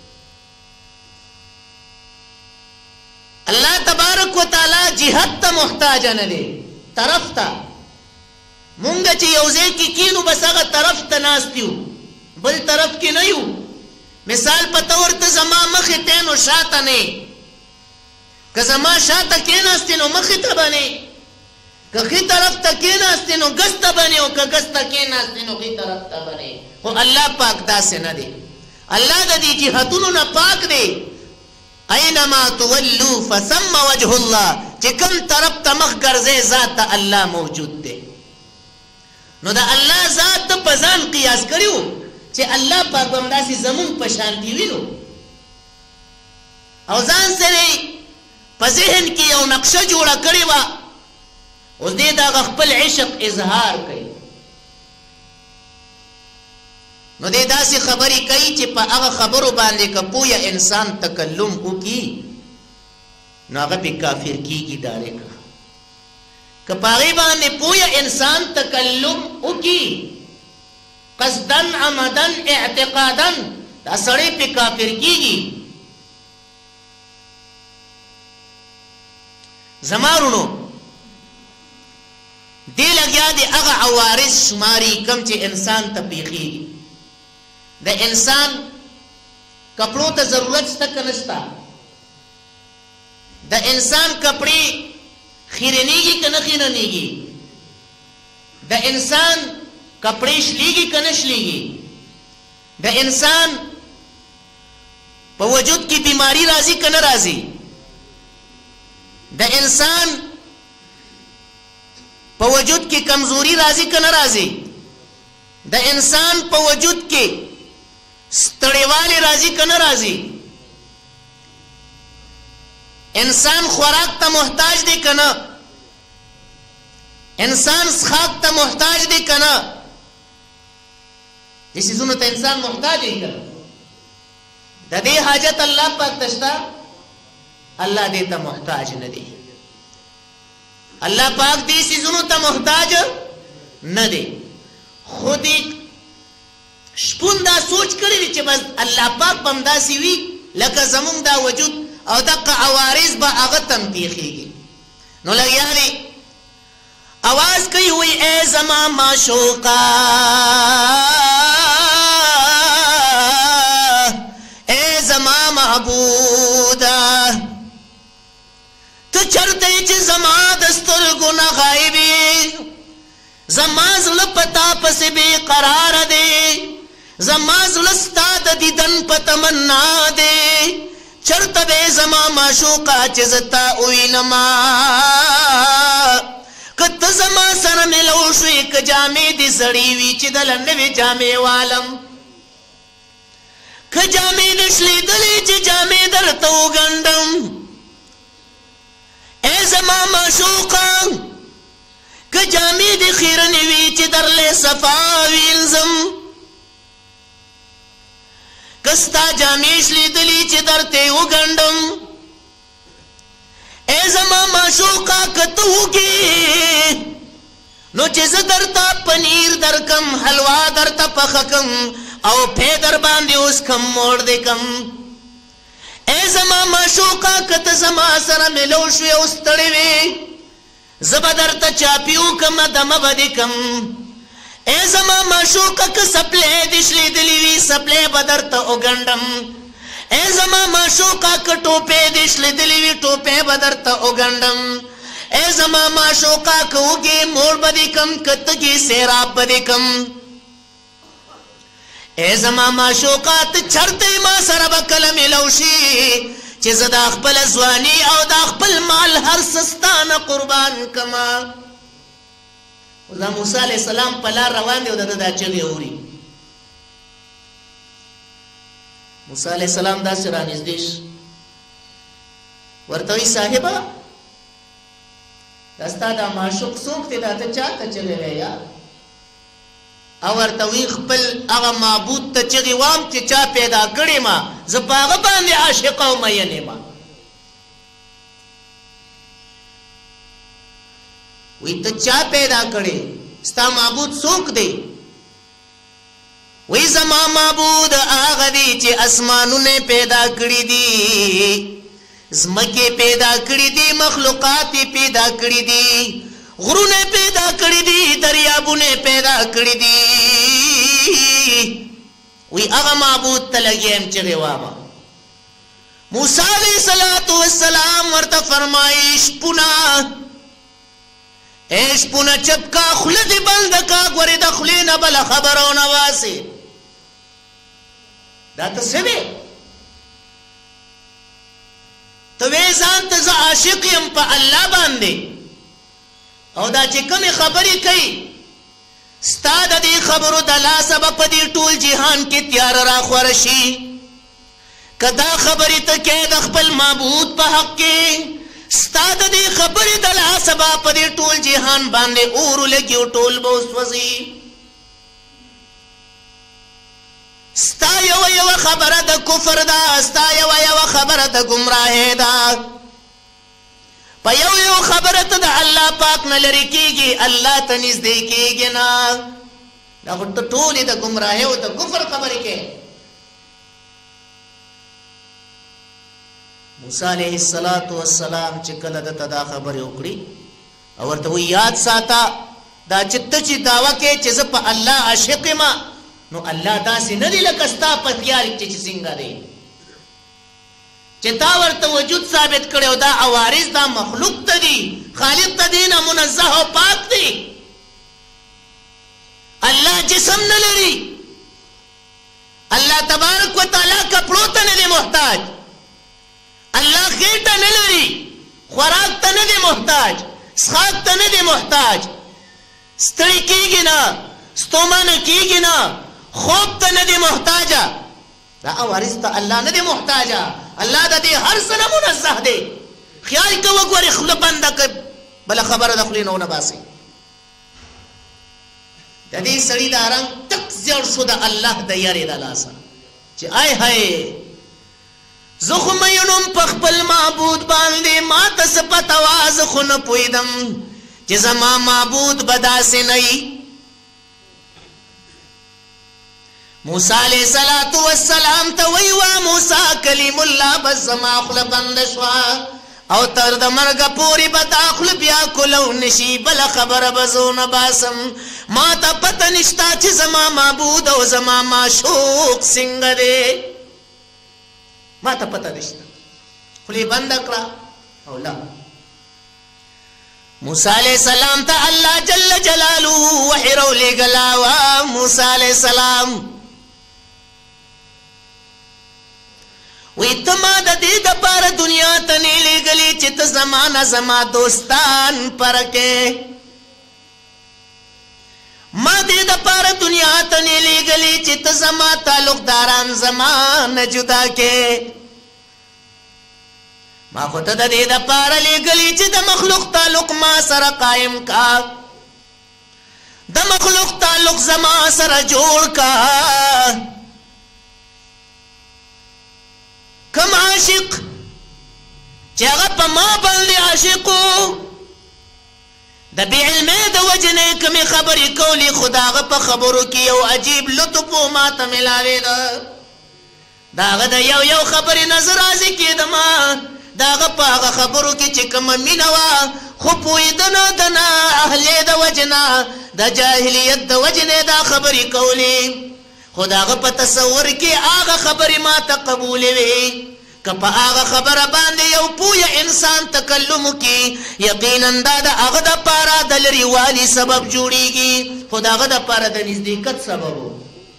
اللہ تبارک و تعالی جہد تا محتاجا ندے طرف تا مونگا چی یوزے کی کینو بس اگا طرف تا ناستیو بل طرف کی نیو مثال پتور تا زمان مخی تینو شاتا نے که زمان شاتا کی ناستینو مخی تا بنے که خی طرف تا کی ناستینو گستا بنے و که گستا کی ناستینو خی طرف تا بنے خو اللہ پاک دا سے ندے اللہ دا دی جہتونو نا پاک دے اینما تولو فثم وجہ اللہ چی کم طرف تا مخ گرزے ذات اللہ موجود دے نو دا اللہ ذات پزان قیاس کریو چی اللہ پاک بمدا سی زمون پشانتی وینو او زان سرے پزہن کی او نقشہ جوڑا کریوا اس دے دا غخپل عشق اظہار کئی نو دے دا سی خبری کئی چی پا اغا خبرو باندے کا پویا انسان تکلم کو کی نو اغا پی کافر کی گی دارے کا کپاغی باندے پویا انسان تکلم او کی قصدن عمدن اعتقادن دا سڑے پی کافر کی گی زمارونو دے لگیا دے اغا عوارض شماری کم چے انسان تپیخی گی دا انسان کپڑوں تا ضرورت تک نستا دا انسان کپڑی خیرنیگی که نخیرنیگی دا انسان کپڑی شلیگی که نشلیگی دا انسان پا وجود کی بیماری رازی که نرازی دا انسان پا وجود کی کمزوری رازی که نرازی دا انسان پا وجود کی ستڑیوالی رازی که نرازی انسان خوراک ته محتاج دی کنه انسان څښاک ته محتاج دی کنه دې څیزونو ته انسان محتاج دی کنه د دې حاجت الله پاک تشتا الله دې ته محتاج نه دی الله پاک دې څیزونو ته محتاج نه دی خود شپون دا سوچ کړی دی چې بس الله پاک بم داسې وي لکه زمونږ دا وجود او دغه عوارض به هغه تم تیخیږي نو لګیا دی आवाज कही हुई ए जमा माशोका ए जमा महबूदा तो चरते च जमा दस्तुर गुना गायबी जमा जुल पता पस बेकरार दे जमा जुलस्ता दीदन पतमन्ना दे चरत बे जमा माशोका चिजता उई नमा कत जमा सर मिलो शेक जामे दी सड़ी वी चिदल नवे जामे वालम ख जामे नस्ली दली च जामे दर तो गंडम ए जमा माशूका ख जामे दी खिरन वी चिदर ले सफाविलजम कस्ता जामे नस्ली दली चिदर ते गंडम ए जमा माशूका कतूगी नो चिज दरता पनीर दरकम हलवा दरता पखकम औ फेदर बांधे उसकम मोड़ दे कम ए जमा माशूका कत जमा सर मिलो शुए उस तड़वे जबदरता चापियो कम दम बदिकम ए जमा माशूका क सपले दिशली दिलीवी सपले बदरता उगंडम ए जमा माशूका क टोपे दिशली दिलीवी टोपे बदरता उगंडम ए जमा माशूका क उगे मोड़ बदिकम कतगी सेराब बदिकम ए जमा माशूका त छरते मा सरब कलम लौशी चिज दा खपल जवानी او دا खपल माल हर सस्तान कुर्बान कमा उदा मूसा अलैहि सलाम पला روان دی د دا چغي اوري موسی علیہ السلام دا سره نږدې ورته وی صاحبہ دستا دا معشوق څوک دی دا ته چاته چغې یا او ورته وی خپل هغه معبود ته چغې وام چې چا پیدا کړی ما زه په هغه باندې عاشق او مینه ما وی ته چا پیدا کړی ستا معبود څوک دی وی زما معبود آغا دی چی اسمانو نے پیدا کری دی زمکی پیدا کری دی مخلوقاتی پیدا کری دی غرو نے پیدا کری دی دریابو نے پیدا کری دی وی آغا معبود تلگیم چی غواما موسیٰ علیہ السلام ورطا فرمائش پنا ایش پنا چپکا خلد بندکا گوری دخلین بلا خبرو نواسی دا ته څه دی ته وې ځان ته زه عاشق یم په الله باندې او دا چې کومې خبرې کوي ستا د دې خبرو د لاسه به په دې ټول جهان کې تیاره راخوره شي که دا خبرې ته کوې د خپل معبود په حق کې ستا د دې خبرې د لاسه به په دې ټول جهان باندې اور ولګي او ټول به وسوځي ستا یو یو خبره د کفر دا ستا یو یو خبره د گمراهی دا په یو یو خبره ته د الله پاک نه لرې کېږي الله ته نږدې کېږي نه دا خو ته ټولې د ګمراهۍ او د کفر خبرې کوې موسی علیه السلام چې کله دته دا خبرې وکړي او ورته وایي یاد ساته دا چې ته چې دعوه کوې چې زه په الله عاشق یم نو الله داسې نه دی لکه ستا په خیال کې چې څنګه دی چې تا ورته وجود ثابت کړی او دا عوارض دا مخلوق ته دي خالق ته دی نه منزه او پاک دی الله جسم نه لري الله تبارک وتعالی کپړو ته نه دی محتاج الله خېټه نه لري خوراک ته نه دی محتاج څښاک ته نه دی محتاج ستړی کېږي نه ستومانه کېږي نه خوب ته نه دی محتاجه دا عوارض ته الله نه دی محتاجه الله د دې هر څه نه منزه دی خیال کو وګورې خوله بنده کړ بله خبره د خولې نه ونه باسئ د دې سړي دا رنګ تک زیړ شو د الله د یارې د لاسه چې آی هی زه خو مین وم په خپل معبود باندې ما ته څه پته وه زه خو نه پوهېدم چې زما معبود به داسې نه وي موسی علیه الصلاة والسلام ته وی وا موسی کلیم الله بس زما خوله بنده شوه او تر د مرګه پورې به دا خوله بیا کولو نشي بله خبره به زه ونه باسم ما ته پته نشته چې زما معبود او زما معشوق څنګه دی ما ته پته نشته خولې بنده کړه او لا موسی علیہ السلام ته الله جل جلاله وحی راولېږلا وه موسی علیہ السلام وی ته ما د دې دپاره دنیا ته نه لېږلې چې ته زما نه زما دوستان پرکې ما دې دپاره دنیا ته نه لېږلې چې ته زما تعلقداران زما نه جدا کې ما خو ته د دې دپاره لېږلې چې د مخلوق تعلق ما سره قایم کا د مخلوق تعلق زما سره جوړ کا کم عاشق چې هغه په ما باندې عاشق و د بې علمۍ د وجې نه یې کومې خبرې کولې خو د هغه په خبرو کې یو عجیب لطف و ما ته میلاوېده د هغه د یو یو خبرې نه زه راضي کېدمه د هغه په هغه خبرو کې چې کومه مینه وه خو پوهېده نه د نه اهلۍ د وجې نه د جاهلیت د وجې نه دا خبرې کولې خو د هغه په تصور کې هغه خبرې ما ته قبولې وې که په هغه خبره باندې یو پویه انسان تکلم وکړي یقینا دا د هغه دپاره د لرېوالي سبب جوړېږي خو د هغه دپاره د نزدېکت سبب و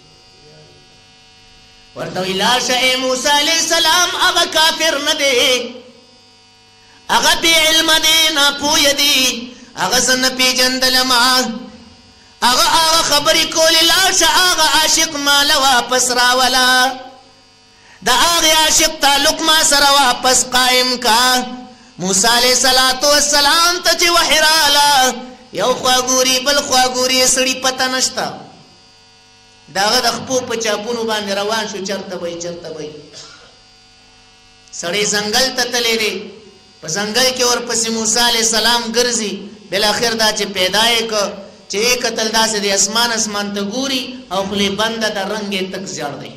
ورته وی لاړ شه ای موسی علیه السلام هغه کافر نه دی هغه بې علمه دی ناپویه دی هغه زه نه پېژندلمه هغه هغه خبرې کولې لاړ شه هغه عاشق ماله واپس راوله د هغې عاشق تعلق ما سره واپس قایم کا موسی علیه الصلاة والسلام ته چې وحی راله یو خوا ګوري بل خوا ګوري سړي پته نشته د هغه د خپو په چاپونو باندې روان شو چرته به چرته به سړی ځنګل ته تللی دی په ځنګل کې ورپسې موسی علیه السلام ګرځي بالاخر دا چې پیدا یې که چې یې کتل داسې د اسمان اسمان ته ګوري او خولې بنده د رنګ یې تک زیړ دی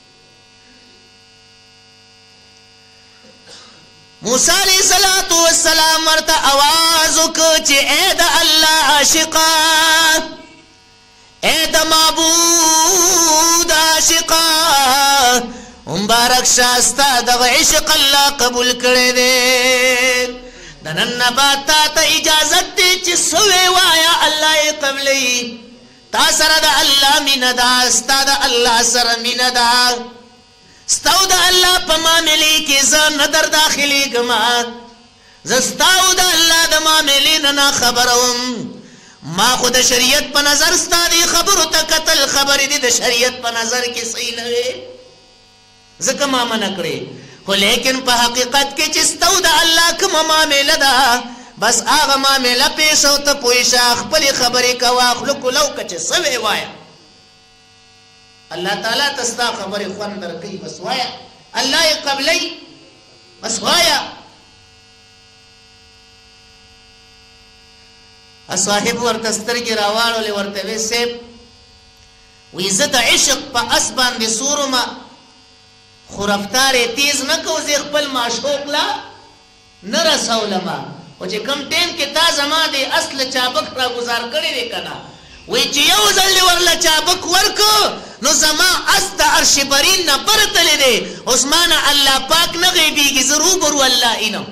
موسی علیه الصلاة والسلام ورته اواز وکړ چې ای د الله عاشقه ای د معبود عاشقه مبارک شه ستا دغه عشق الله قبول کړی دی د نن نه بعد تا ته اجازت دی چې څه وې وایه الله یې قبلوي تا سره د الله مینه ده ستا د الله سره مینه ده ستا او د الله په معاملې کې زه نه در داخلېږم زه ستا او د الله د معاملې نه ناخبره وم ما خو د شریعت په نظر ستا دې خبرو ته کتل خبرې دې د شریعت په نظر کې صحیح نه وې ځکه ما منع کړې خو لیکن په حقیقت کې چې ستا او د الله کومه معامله ده بس هغه معامله پیش او ته پوه شه خپلې خبرې کوه خوله کولو که چې څه وې وایه الله تعالی ته ستا خبرې خوند درکوي بس وایه الله یې قبلوي بس وایه صاحب ورته سترګې راواړولې ورته وې صاحب وی زه د عشق په اس باندې سورمه خو رفتار یې تیز نه کو زه خپل معشوق لا نه رسولمه خو چې کوم ټیم کې تا زما د اصل چابک را ګزار کړی دی که نه وی چې یو ځل دې ورله چابک ورکو نو زما اس د عرش برین نه برتلی دی اوس ما نه الله پاک نه غیبېږي زه روبرو الله اینم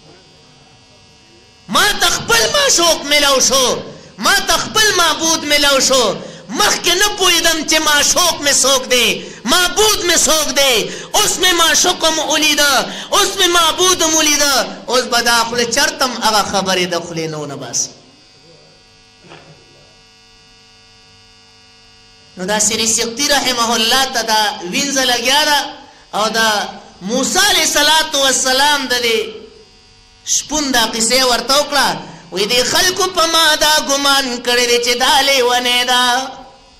ما تخپل معشوق ملو شو ما تخپل معبود ملو شو مخکې نه پوهېدم چې معشوق مې څوک دی معبود مې څوک دی اوس مې معشوق هم ولیده اوس مې معبود هم ولیده اوس به دا خوله چرته هم هغه خبرې د خولې نه ونه باسي نو دا سری سقطي رحمه الله ته دا وینځه لګیا ده او دا موسی علیه السلام د دې شپون دا قصه ورته وکړه وی دې خلکو په ما دا ګمان کړی دی چې دا لیونی ده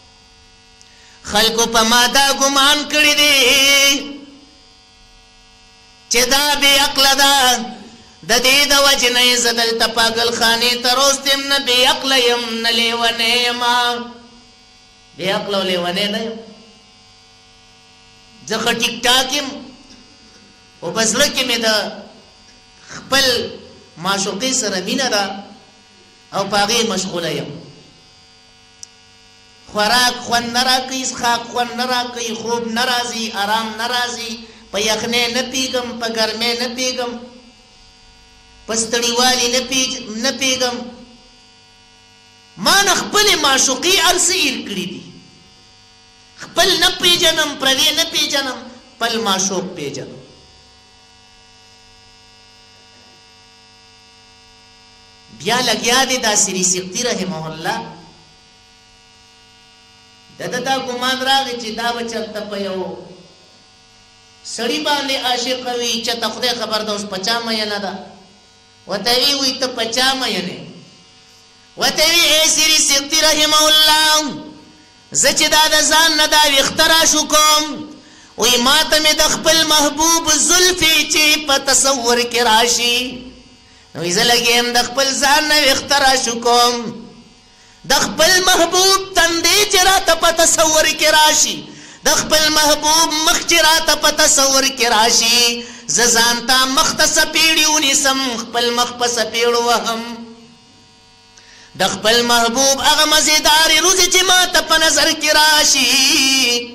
خلکو په ما دا ګمان کړی دی چې دا بې عقله ده د دې د وجې نه یې زه دلته پاگل خانې ته روستم نه بې عقله یم نه لیونی یمه بې عقله او لیونی نه یم زه ښه ټیک ټاک یم خو په زړه کې مې د خپل معشوقې سره مینه ده او په هغې مشغوله یم خوراک خوند نه راکوي څښاک خوند نه راکوي خوب نه راځي آرام نه راځي په یخنۍ نه پیږم په ګرمۍ نه پیږم په ستړیوالي نه پیږم ما نه خپلې معشوقې هر څه هېر کړي دي خپل نه پیژنم پردې نه پیژنم خپل معشوق پیژنم بیا لګیا دی دا سری سقطي رحمه الله د ده دا ګمان راغی چې دا به چېرته په یو سړي باندې عاشقه وي چې ته خدای خبر ده اوس په چا مینه ده ورته وی وی ته په چا مینې ورته وی ای سری سقطي رحمه الله زه چې دا د ځان نه دا ویښته راشو کوم وی ما ته مې د خپل محبوب زلفې چې په تصور کې راشي نو زه لګیم د خپل ځان نه ویښته راشو کوم د خپل محبوب تندې چې راته په تصور کې راشي د خپل محبوب مخ چې راته په تصور کې راشي زه ځان ته مخ ته څپېړې ونیسم خپل مخ په څپېړو وهم د خپل محبوب هغه مزېدارې روزې چې ما ته په نظر کې راشي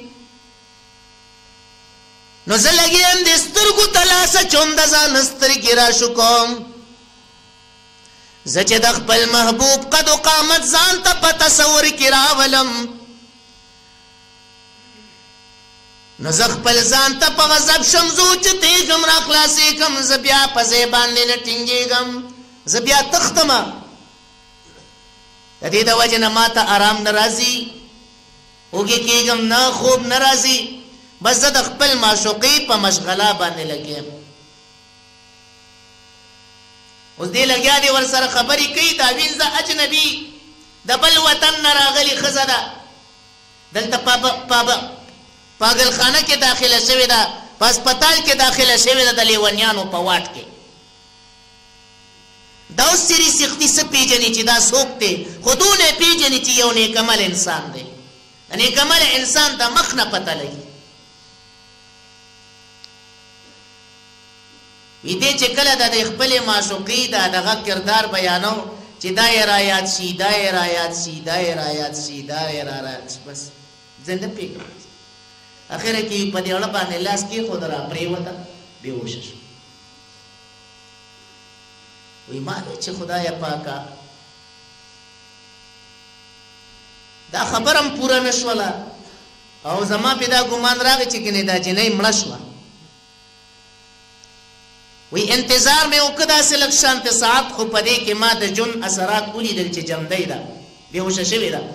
نو زه لګیم د سترګو ته لاسه چوم د ځان سترګې راشو کوم زه چې د خپل محبوب قد و قامت ځان ته په تصور کې راولم نو زه خپل ځان ته په غضب شم زه اوچتېږم را خلاصېږم زه بیا په ځای باندې نه ټینګېږم زه بیا تختمه د دې د وجې نه ما ته ارام نه راځي اوږې کېږم نه خوب نه راځي بس زه د خپل معشوقې په مشغله باندې لګیم اوس دې لګیا دی ورسره خبرې کوي دا وینځه اجنبي د بل وطن نه راغلې ښځه ده دلته پاگلخانه کې داخله شوې ده په هسپتال کې داخله شوې ده د لیونیانو په واټ کې دا اوس سری سقطي څه پېژني چې دا څوک دی خو دونه پېژني چې یو نیکعمل انسان دی د نیکعمل انسان ته مخ نه پته لګي وی دې چې کله د خپلې معشوقې دا دغه کردار بیانو چې دا یې رایاد شي دا یې رایاد شي دا یې رایاد شي دا یې رایاد شي بس زه نه پوهېږم اخره کې په دې اړه باندې لاس کېښود را پرېوته بېهوشه شو وی ما وی چې خدایه پاکه دا خبر هم پوره نه شوله او زما پې دا ګمان راغی چې ګنې دا جنۍ مړه شوه وی انتظار مې وکړه داسې لږ شانتې ساعت خو په دې کې ما د جون اثرات ولیدل چې جمدی ده بېهوشه شوې ده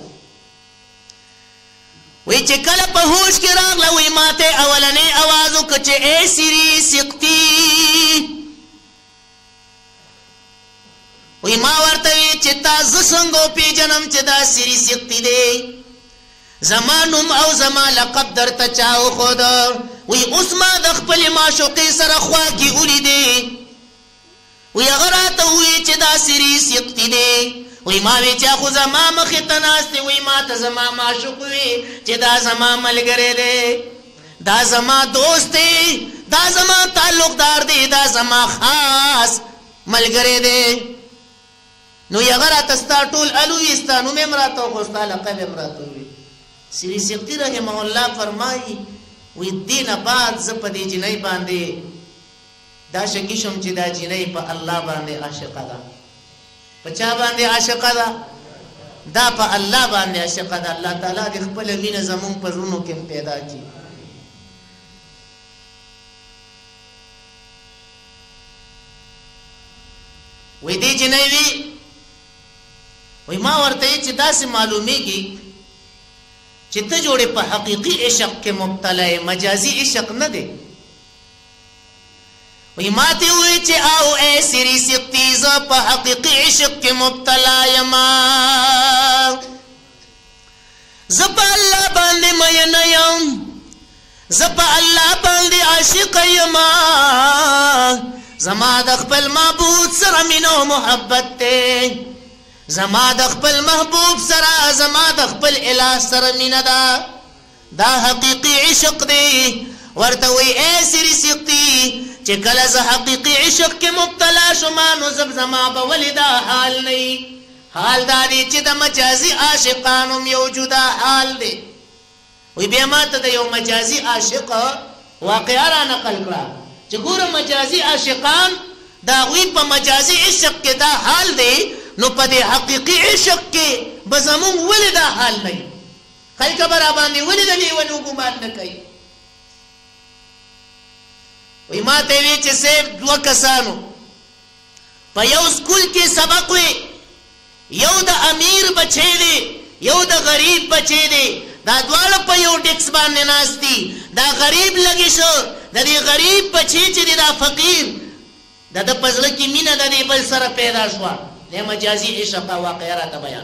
وی چې کله په هوش کې راغله وی ما ته اولنی اواز وکړه چې ای سری سقطي وی ما ورته وی چې تا زه څنګه وپېژنم چې دا سری سقطي دی زما نوم او زما لقب درته چا وښوده وی اوس ما د خپلې معشوقې سره خوا کې ولیدې وی هغه راته ووی چې دا سری سقطي دی وی ما وی چې خو زما مخې ته ناست دی وی ما ته زما معشوق وی چې دا زما ملګری دی دا زما دوست دی دا زما تعلقدار دی دا زما خاص ملګری دی نو یې هغه راته ستا ټول الوي ستا نوم یې م راته وښود ستا لقب یې م راته ووی سری سقطي رحمه الله فرمایي وی دې نه بعد زه په دې جنۍ باندې دا شکي شم چې دا جنۍ په الله باندې عاشقه ده په چا باندې عاشقه ده دا په الله باندې عاشقه ده الله تعالی دې خپله مینه زمونږ په زړونو کې پیدا کړي وی دې جنۍ وی وی ما ورته یې چې داسې معلومیږي چې ته جوړې په حقیقي عشق کې مبتلا یې مجازي عشق نه دی وی ماتی ہوئی چی آو اے سری سکتیز پا حقیقی عشق کی مبتلا یما زپا اللہ باندے مین یم زپا اللہ باندے عاشق یما زما د خپل محبوب سره مینو محبت تے زما د خپل محبوب سره زما د خپل الہ سره مینا دا دا حقیقی عشق دی ورته وی اے سری سکتی چې کله ز حقیقی عشق کې مبتلا شوم نو زب زما به ولدا حال نه حال دا دی چې د مجازي عاشقانو موجوده حال دی وی بیا ماته د یو مجازي عاشق واقعا را نقل کړه چې ګوره مجازي عاشقان دا غوی په مجازي عشق کې دا حال دی نو په دې حقیقي عشق کې به زمونږ ولې دا حال نه خلک به را باندې ولې د لیونو ګمان نه کوي وی ما ته وی چې صرف دوه کسانو په یو سکول کې سبق وی یو د امیر بچی دی یو د غریب بچی دی دا دواړه په یو ډیکس باندې ناست دي دا غریب لګی شو د دې غریب بچی چې دی دا فقیر د د پزړه کې مینه د دې بل سره پیدا شوه د مجازي عشق واقعه راته بیان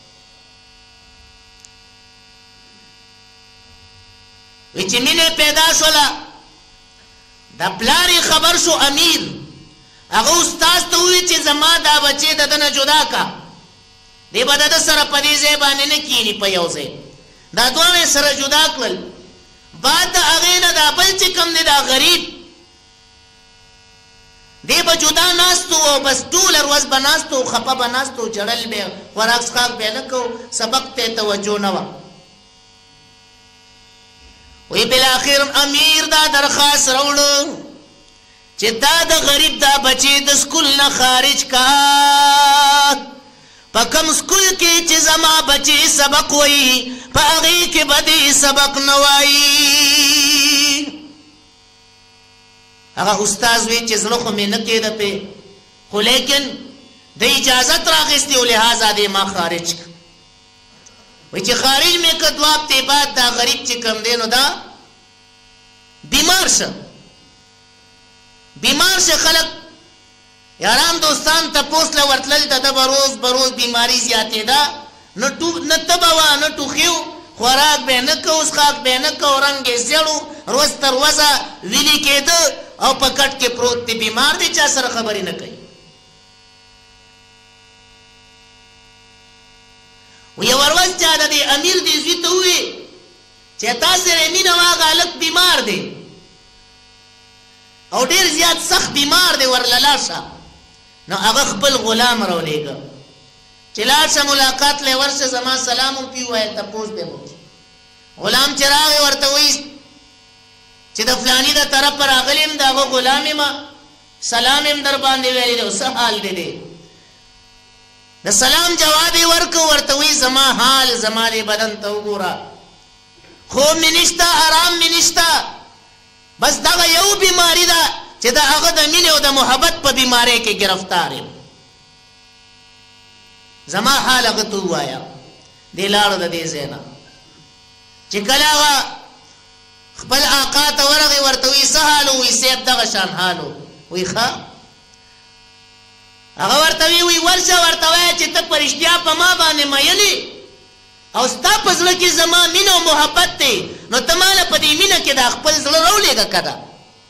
وی چې مینه پیدا شوله دا پلاری خبر شو امیر هغه استاد ته وی چې زما دا بچی د دنه جدا کا دی به د سره په دې ځای باندې نه کینی په یو ځای دا دوه سره جدا کړل بعد د هغې نه دا بل چې کوم دی دا غریب دی به جدا ناستو او بس ټوله ورځ به ناستو خپه به ناستو جړل به خوراک څښاک به نه کو سبق ته توجه نه وه وی بالاخر امیر دا درخواست راوړو چې دا د غریب دا بچی د سکول نه خارج کا په کوم سکول کې چې زما بچی سبق وایي په هغې کې به دې سبق نه وایي هغه استاذ وی چې زړه خو مې نه کېده پې خو لیکن د اجازت راغېستې او لحاظه دې ما خارج کړ وی چې خارج مې که دوه هفتې بعد دا غریب چې کوم دی نو دا بیمار شه بیمار شه خلک یاران دوستان تپوس له ورتلل د ده به روز به روز بیماري زیاتېده نه تبه وه نه ټوخي و خوراک به یې نه کو څښاک به یې نه کو رنګ یې زیړ و ورځ تر ورځه ویلي کېده او په کټ کې پروت دی بیمار دی چا سره خبرې نه کوي و یوه ورځ چا د دې امیر دې زوی ته وویل چې تا سره مینه وه هغه هلک بیمار دی او ډېر زیات سخت بیمار دی ورله لاړ شه نو هغه خپل غلام راولېږه چې لاړ شه ملاقات لی ورشه زما سلام هم پې ووایه تپوس به مو غلام چې راغی ورته وایي چې د فلاني د طرفه راغلی یم د هغه غلام یم سلام یم در باندې ویلی دی او څه حال دی دی د سلام جواب یې ورکړو ورته وایي زما حال زما دې بدن ته وګوره خوب مې نشته آرام مې نشته بس دغه یو بیماری ده چې د هغه د مینې او د محبت په بیماری کې ګرفتار یم زما حال هغه ته ووایه دې لاړو د دې ځای نه چې کله هغه خپل آقا ته ورغی ورته وایي څه حال و وایي صاحب دغه شان حال و وایي ښه هغه ورته وی وی ورشه ورته وایه چې ته په رښتیا په ما باندې مین او ستا په زړه کې زما مینه او محبت دی نو ته ماله په دې مینه کې دا خپل زړه راولېږه که ده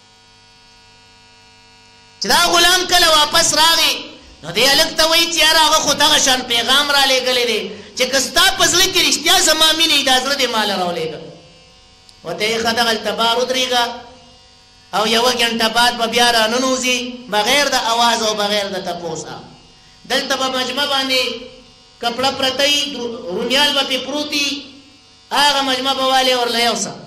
چې دا غلام کله واپس راغی نو دې هلک ته وایي چې یاره هغه خو دغه شان پیغام رالیږلی دی چې که ستا په زړه کې رښتیا زما مینه دا زړه دې ماله راولېږه ورته یې ښه دغلته بار ودرېږه او یوه ګنټه بعد به بیا راننوځي بغیر د اواز او بغیر د تپوسه دلته به مجمع باندې کپړه پرته وي رومیال به پې پروت وي هغه مجمع به والې ورله یو څه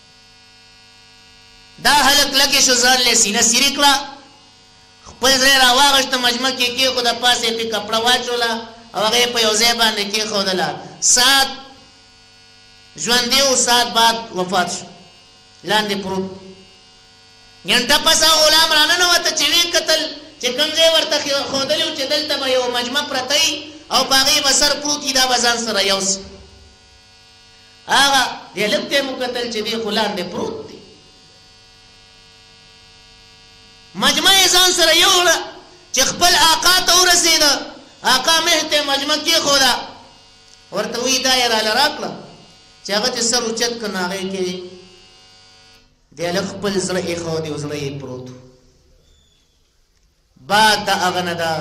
دا هلک لکې شو ځان له سینه سیرې کړه خپل ځای راواغېسته مجمع کې کېښوده پاسې یې پې کپړه واچوله او هغه یې په یو ځای باندې کېښودله ساعت ژوندی و ساعت بعد وفات شو لاندې پروت ګنټه پس هغه غلام راننوته چې ویې کتل چې کوم ځای ورته ښودلی و چې دلته به یو مجمع پرته وي او په هغې به سر پروت وي دا به ځان سره یوسي هغه دې هلک ته یې مو کتل چې دې خو لاندې پروت دی مجمع ځان سره یوړه چې خپل آقا ته ورسېده آقا مه ته مجمع کېښوده ورته وایي دا یې راله راکړه چې هغه چې سر اوچت کړ نو هغې کې دی هلک خپل زړه ایښودی او زړه یې پروت باد د هغه نه ده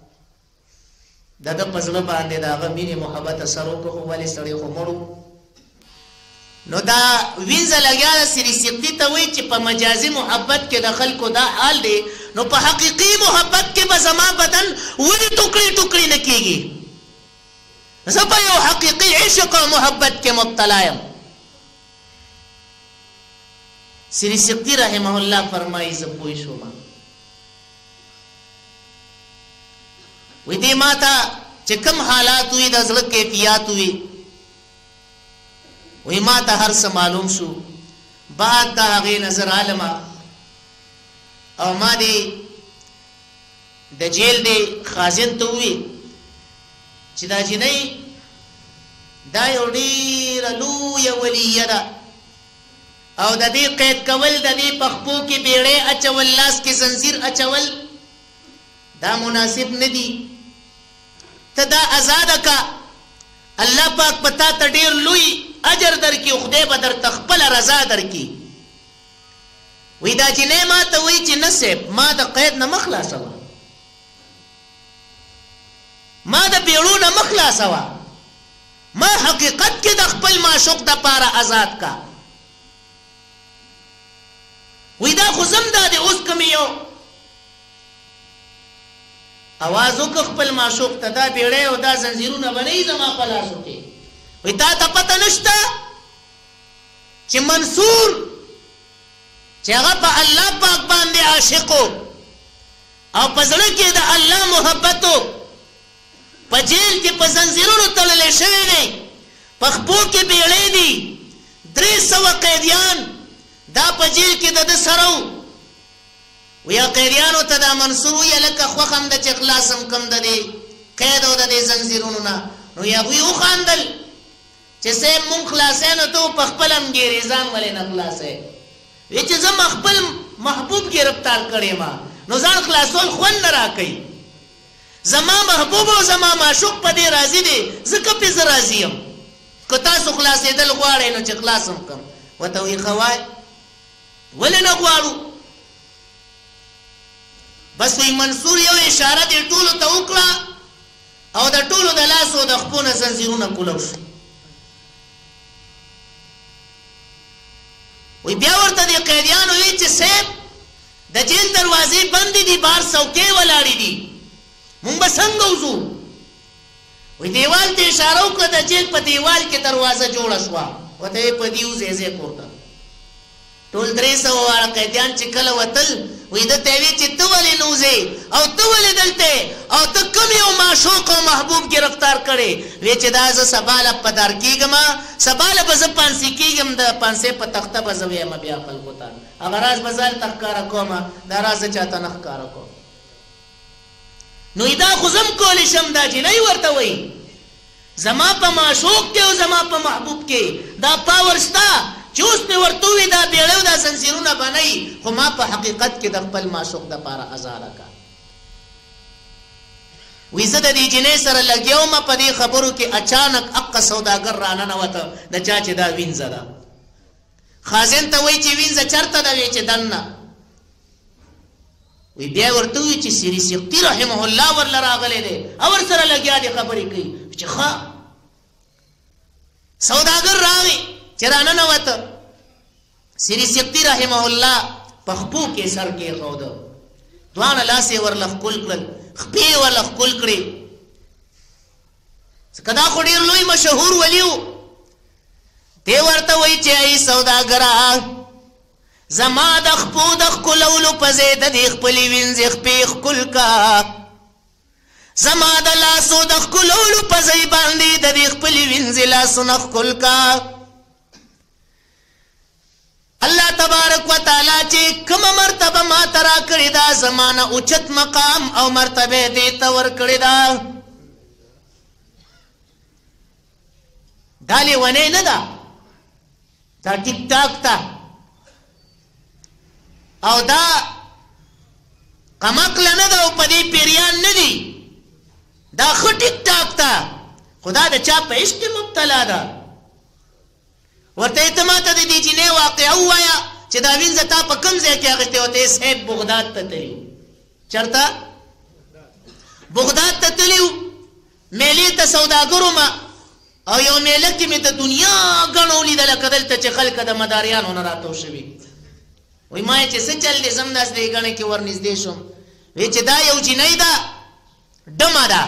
د ده په زړه باندې د هغه مینې محبت اثر وکړو خو ولې سړی خو مړ نو دا وینځه لګیا ده سري سقطي ته وایي چې په مجازي محبت کې د خلکو دا حال دی نو په حقیقي محبت کې به زما بدن ولې ټوکړې ټوکړې نه کېږي زه په یو حقیقي عشق او محبت کې مبتلا یم سري سقطي رحمه الله فرمایي زه پوه شوم وی دی ما ته چې کوم حالات وي د زړه کیفیات وي وی ما ته هر څه معلوم شو بعد د هغې نظر عالمه او ما دی د جیل دی خازن ته ووي چې دا جنۍ دا یو ډېره لویه ولیه ده او د دې قید کول د دې په خپو کې بیړۍ اچول لاس کې زنځیر اچول دا مناسب نه دي ته دا آزاده کا الله پاک پتا ته ډېر لوی اجر درکړي خدای به درته خپله رضا درکړي وی دا جنۍ ما ته وایي چې نه صاحب ما د قید نه مه خلاصوه ما د بیړو نه مه خلاصوه ما حقیقت کې د خپل معشوق دپاره آزاد کا وی دا خو زم دا دی اوس کوم یو اواز وکړه خپل معشوق ته دا بیړۍ او دا زنځیرونه به نه وي زما په لاسو کې وی تا ته پته نشته چې منصور چې هغه په الله پاک باندې عاشق او په زړه کې د الله محبت په جیل کې په زنځیرونو تړلی شوی دی په خپو کې بیړۍ دي درې سوه قیدیان دا په جیل کې د ده سره ویا قیدیانو ته دا منصور ویه لکه خوښ هم ده چې خلاص هم کم د دې قید او د دې زنځیرونو نه نو هغوی وخاندل چې صاحب مونږ خلاصی نو ته په خپل هم ګیرې ځان ولې نه خلاصی وی چې زه خپل محبوب ګرفتار کړی ما نو ځان خلاصول خوند نه راکوي زما محبوب او زما معشوق په دې راضي دی ځکه پې زه راضي یم که تاسو خلاصېدل غواړئ نو چې خلاص هم کړم ورته وایي ښه وای ولې نه غواړو بس وی منصور یو اشاره دې ټولو ته وکړه او د ټولو د لاسو د خپو نه زنځیرونه کولو شو وی بیا ورته دې قیدیانو وی چې صاحب د جیل دروازې بندې دي بهر څوکۍ ولاړې دي مونږ به څنګه وځو وی دیوال ته اشاره وکړه د جیل په دیوال کې دروازه جوړه شوه ورته یې په دې وځې ځې پورته ټول درې سوه واړه قیدیان چې کله وتل وی ده ته وی چې ته ولې نه وځې او ته ولې دلته او ته کوم یو معشوق او محبوب گرفتار کړې وی چې دا زه سبا له په در کېږم سبا له به زه پانسي کېږم د پانسۍ په تخته به زه ویم بیا خلکو ته هغه راز به ځان ته ښکاره کوم دا راز زه چاته نه ښکاره کوم نو دا خو زه هم کولی شم دا جنۍ ورته وایي زما په معشوق کې او زما په محبوب کې دا پاور شته چې اوس مې ورته ووي دا بیړۍ او دا زنځیرونه به نه وي خو ما په حقیقت کې د خپل معشوق دپاره ازاده کا وی زه د دې جنۍ سره لګیا وم په دې خبرو کې اچانک اقه سوداګر راننوته د چا چې دا وینځه ده خازن ته وایي چې وینځه چېرته ده وی چې دننه وی بیا ورته ووي چې سري سقطي رحمه الله ورله راغلی دی او ورسره لګیا دی خبرې کوي چې ښه سوداګر راغی چې راننوته سري سقطي رحمه الله په خپو کې سر کېښوده دواړه لاس یې ورله ښکل کړل خپې یې ورله ښکل کړې ځکه دا خو ډېر لوی مشهور ولي و دی ورته وایي چې ای سوداګره زما د خپو د ښکلولو په ځای د دې خپلې وینځې خپې ښکل کا زما د لاسو د ښکلولو په ځای باندې د دې خپلې وینځې لاسونه ښکل کا الله تبارک و تعالی چې کومه مرتبه ما ته راکړې ده زما نه اوچت مقام او مرتبه دې ته ورکړې ده دا لیونۍ نه ده دا ټیک ټاک ته او دا قمقله نه ده او په دې پیریان نه دي دا ښه ټیک ټاک ده خو دا د چا په عشق مبتلا ده ورته ته ماته د دې جینۍ واقعه ووایه چې دا وینځه تا په کوم ځای کې اخیستې وه ته صاحب بغداد ته تلي وو چېرته بغداد ته تلي وو میلې ته سوداګرو ما او یو میله کې مې د دنیا ګڼه ولیدله که دلته چې خلکه د مداریانو نه راتو شوي وایي ما یې چې څه چل دی زم داسې دې ګڼې کې ورنږدې شوم وایي چې دا یو جینۍ ده ډمه ده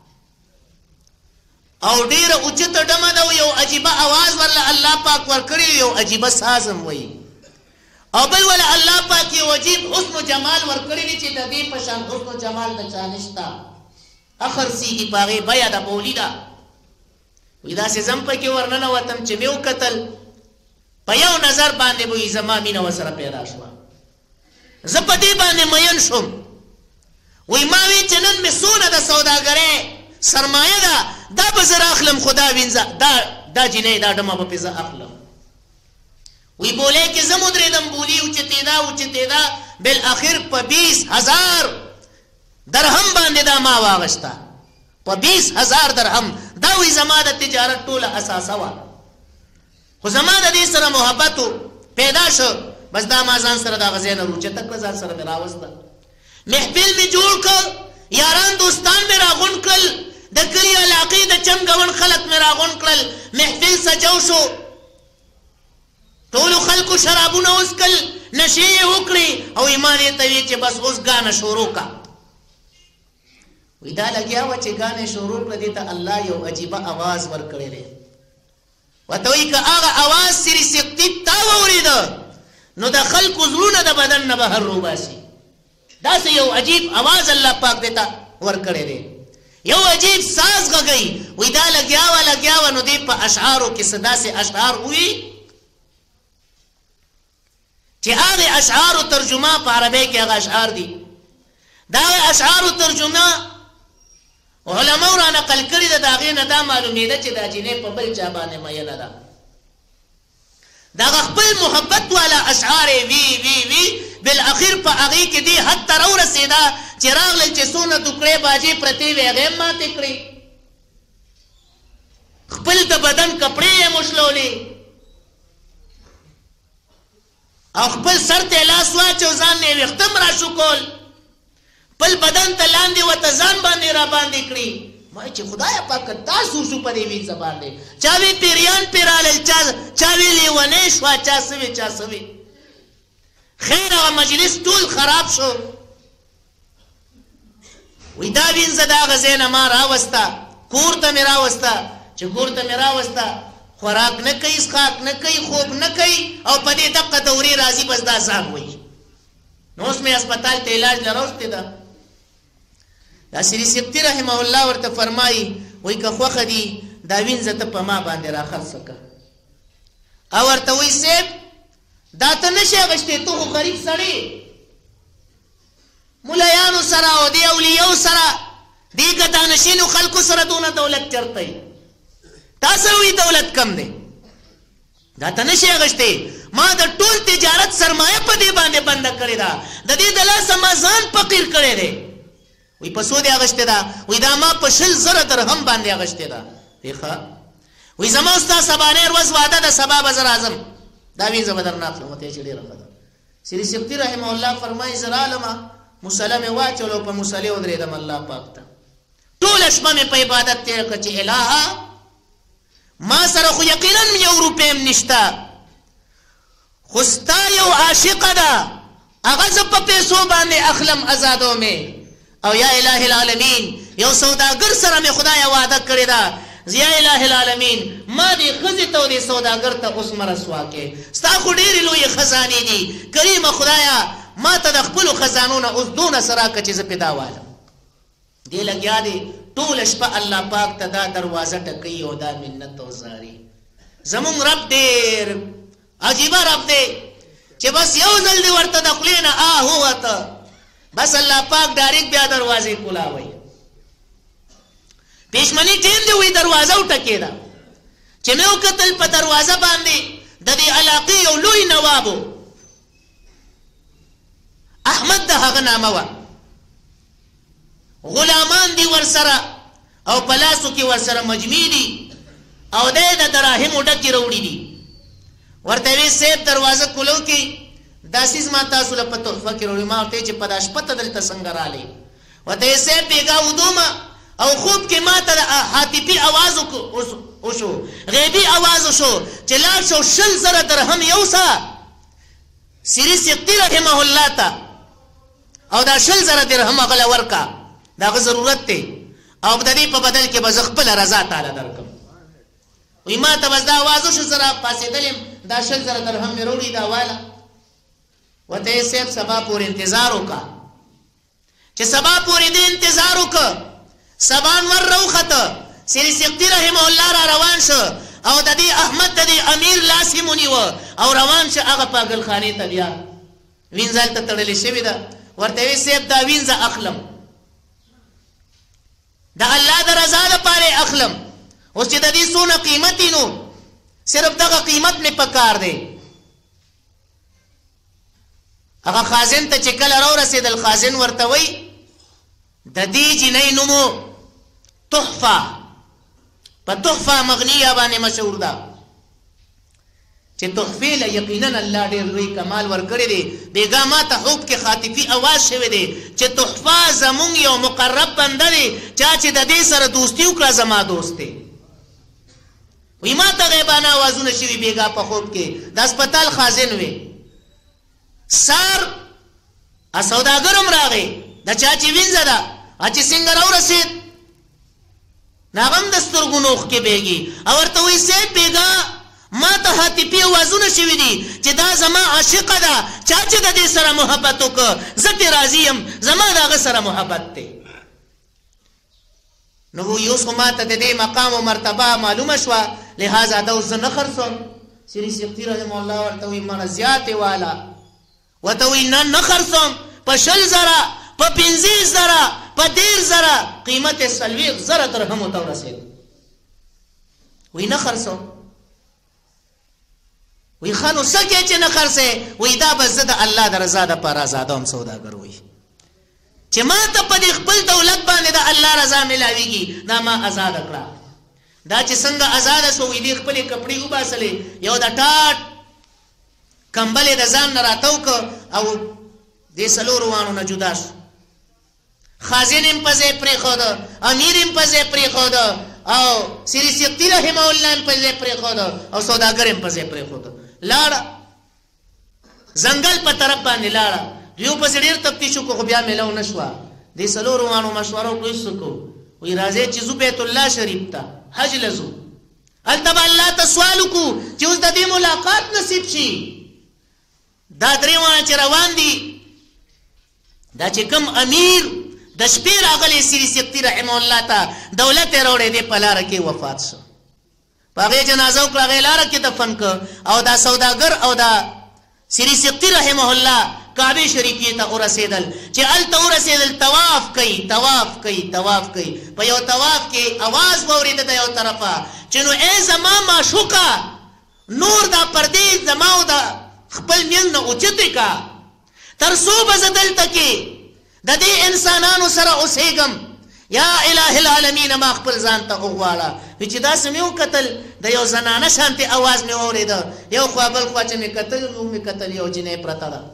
او ډیره اوچته ډمه ده او یو عجیبه اواز ورله الله پاک ورکړی یو عجیبه سازم وایي او بل ولا الله پاک یو عجیب حسن و جمال ورکړی دی چې د دې په شان حسن و جمال د چا نشته اخر سیږي په هغې بیه ده بولي ده وایي داسې زم پکې ورننوتم چې مې وکتل په یو نظر باندې به وایي زما مینه ورسره پیدا شوه زه په دې باندې مین شوم وایي ما وی چې نن مې څونه د سوداګرۍ سرمایه ده دا به زه راخلم خو دا وینځه دا دا جینۍ دا ډمه به پې زه اخلم وی بولے کہ زم ادریدم بولی اوچتیدا اوچتیدا بالاخر په بیس هزار درهم باندې دا ما واغشتا په بیس هزار درهم دا وی زما د تجارت ټوله اساسه وه خو زما د دې سره محبت پیدا شو بس دا ما ځان سره دغه ځای نه روچته کړه ځان سره مې راوسته محفل مې جوړ کړ یاران دوستان مې راغونډ کړل د کلي علاقې د چمګون خلک مې راغونډ کړل محفل سجو شو ټولو خلکو شرابونه وڅکل نشې یې وکړې او ایمان یې ته وی چې بس اوس ګانه شروع کا وی دا لګیا وه چې ګانې شروع کړه دې ته الله یو عجیبه اواز ورکړی دی ورته وایي که هغه اواز سري سقطي تا واورېده نو د خلکو زړونه د بدن نه بهر روباسي داسې یو عجیب اواز الله پاک دې ته ورکړی دی یو عجیب ساز غږوي وی دا لګیا وه لګیا وه نو دې په اشعارو کې څه داسې اشعار ووي چې هغه اشعارو ترجمه په عربی کې هغه اشعار دي دا اشعارو ترجمه علماء را نقل کړي ده د هغې نه دا معلومېده چې دا جینۍ په بل چا باندې مینه ده دا خپل محبت والا اشعار وی وی وی بالاخر په هغې کې دې حد ته راورسېده چې راغلل چې څونه دوکړې باجې پرتې وې هغې هم ماتې کړې خپل د بدن کپړې یې مشلولې او خپل سر ته لاس واچو ځان نه وختم را شو کول خپل بدن ته لاندې وته ځان باندې را باندې کړي ما چې خدایا پاک تاسو شو په دې ویځ باندې چا وی پیریان پیرال چا چا وی لیونه شو چا سوي چا سوي خیر او مجلس ټول خراب شو وی دا وینځه دا غزینه ما راوستا کور ته مې راوستا چې کور ته مې راوستا خوراک نه کوي اسخاک نه کوي خوب نه کوي او په دې دقه دورې راځي بس دا ځان وایي نو اوس مې هسپتال ته علاج لراوستې ده دا سری سقطي رحمه الله ورته فرمایي وایي که خوښه دي دا وینځه ته په ما باندې راخرڅه کړه او ورته وایي صاحب دا ته نشې اخیستی ته خو غریب سړی ملایانو سره او دې اولیاو سره دې ګدانشینو خلکو سره دونه دولت چرته تاسو وی دولت کم دی دا ته نشي اغشته ما د ټول تجارت سرمایه په دې باندې بند کړی دا د دې د لاسه ما ځان فقیر کړی دی وی په سود اغشته دا وی دا ما په شل زره درهم باندې اغشته دا ښه وی زما استاد سبانه ورځ واده د سبا بزر اعظم دا وی زما در ناخله مته چې ډیره خدا سری سقطي رحم الله فرمایي زرالما مسلمه واچلو په مصلی ودرېدم الله پاک ته ټول شپه مې په عبادت تیر کړ چې الها ما سره خو یقینا یو روپیم نشته خو ستا یو عاشقه ده هغه زه په پیسو باندې اخلم ازادو مې او یا الهی العالمین یو سوداګر سره مې خدای وعده کړې ده یا الهی العالمین ما دې ښځې ته او دې سوداګر ته اوس مه رسوا کې ستا خو ډېرې لویې خزانې دي کریمه خدایه ما ته د خپلو خزانو نه اوس دونه څه راکړه چې زه پې دا والم دې لګیا دی ټول شپه الله پاک ته دا دروازه ټکوي او دا منت او زاري زمونږ رب ډېر عجیبه رب دی چې بس یو ځل دې ورته د خولې نه آ ووته بس الله پاک ډایرکټ بیا دروازې کولاوي پېشمني ټیم دی وایي دروازه وټکېده چې مې وکتل په دروازه باندې د دې علاقې یو لوی نواب و احمد د هغه نامه وه غلامان دی ورسره او پلاسو کې ورسره مجمع دي او د دراهمو ډکې راوړي دي. ورته وی سیب دروازه کولو کې داسیز ما تاسو له په تحفه کې راوړي. ما ورته چې په داش پته دلته څنګه رالی؟ ورته سیب بیګا ودوما او خوب کې ما ته حاتفي आवाज وشو، غیبی आवाज وشو چې لاړ شو شل زره درهم یوسا سری سقطی رحمه الله ته او دا شل زره درهم غل ورکا دا ضرورت ته او د دې په بدل کې به خپل رضا تعالی درکم. وی ما ته بس دا आवाज وشو زره پاسېدلم دا شل زره درهم مې وروړي دا والا. وته سیب سبا پور انتظار وکا چې سبا پورې دې انتظار وکړه. سبان ور روخته سری سقطی رحمه الله را روان شو او د دې احمد د دې امیر لاس مونیو او روان شه هغه پاگل خانه ته بیا وینځل ته تړلې شوی ده. ورته وی سیب دا وینځه اخلم د الله د رضا لپاره اخلم. اوس چې د دې سونه قیمت نو صرف دغه قیمت می پکار دی. هغه خازن ته چې کله راو رسیدل خازن ورته وی د دې جنې نومو تحفه په تحفه مغنیه باندې مشهور ده چې تحفه له یقینا الله ډېر لوی کمال ورکړي دي. بیګا ما ته خوب کې خاطفي आवाज شوی دی چې تحفه زمونږ یو مقرب بنده دی چا چې د دې سره دوستی وکړه زما دوست دی. وی ما ته غیبانه आवाजونه شوي بیګا په خوب کې د هسپتال خازن وي. سار ا سوداګرم راغی د چا چې وینځه ده ا چې څنګه راورسید ناغم د سترګو نوخ کې بیګي او ورته وی سي بیګا ما ته هاتفي आवाजونه شوي دي چې دا زما عاشقه ده چا چې د دې سره محبت وکړه زه ترې راضي یم زما د هغه سره محبت دی. نو یوس خو ما ته د دې مقام او مرتبه معلومه شوه لہذا دا اوس زه نه خرڅوم. سری سقطي رحمه الله ورته وی مړه زیاتې والا ورته وی نه نه خرڅوم په شل زره په پنځه زره په ډېر زره قیمت یې څلوېښت زره درهمو ته ورسېد. وی نه خرڅوم. وی ښه نو څه کې چې نه خرڅې؟ وی دا به زه د الله د رضا دپاره ازاده هم سوداګر وی چې ما ته په دې خپل دولت باندې د الله رضا میلاویږي دا ما ازاده کړه. دا چې څنګه ازاده شو وی دې خپلې کپړې وباسلې یو د ټاټ کمبل د ځان نه راتاو که او دې څلورو واڼو نه جدا شو. خازن هم په ځای پرېښوده، امیر هم په ځای پرېښوده او سری سقطي رحمه الله هم په ځای پرېښوده او سوداګر هم په ځای پرېښوده. لاړه ځنګل په طرف باندې لاړه. دوی پسې ډېر تفتیش وکړو خو بیا میلاو نه شوه. دې څلورو واڼو مشوره وکړو څه کوو؟ وایي راځئ چې ځو بیت الله شریف ته حج له ځو هلته به الله ته سوال وکړو چې اوس د دې ملاقات نصیب شي. دا درې واڼه چې روان دي دا چې کوم امیر د شپې راغلی سری سقطي رحمه الله ته دولت یې راوړی دی په لاره کې وفات شو. په هغې جنازه وکړه هغې لاره کې دفن که او دا سوداګر او دا سری سقطي رحمه الله کعبې شریفې ته ورسېدل. چې هلته ورسېدل طواف کوي طواف کوي طواف کوي. په یو طواف کې اواز واورېده د یو طرفه چې نو ای زما معشوقه نور دا پردې زما او د خپل میل نه اوچتې که تر څو به زه دلته کې د دې انسانانو سره اوسېږم. یا اله العالمین ما خپل ځان ته وغواړه. وی چې داسې مې وکتل د یو زنانه شانتې اواز مې واورېده یو خوا بل خوا چې مې کتل نو مې کتل یو جنۍ پرته ده.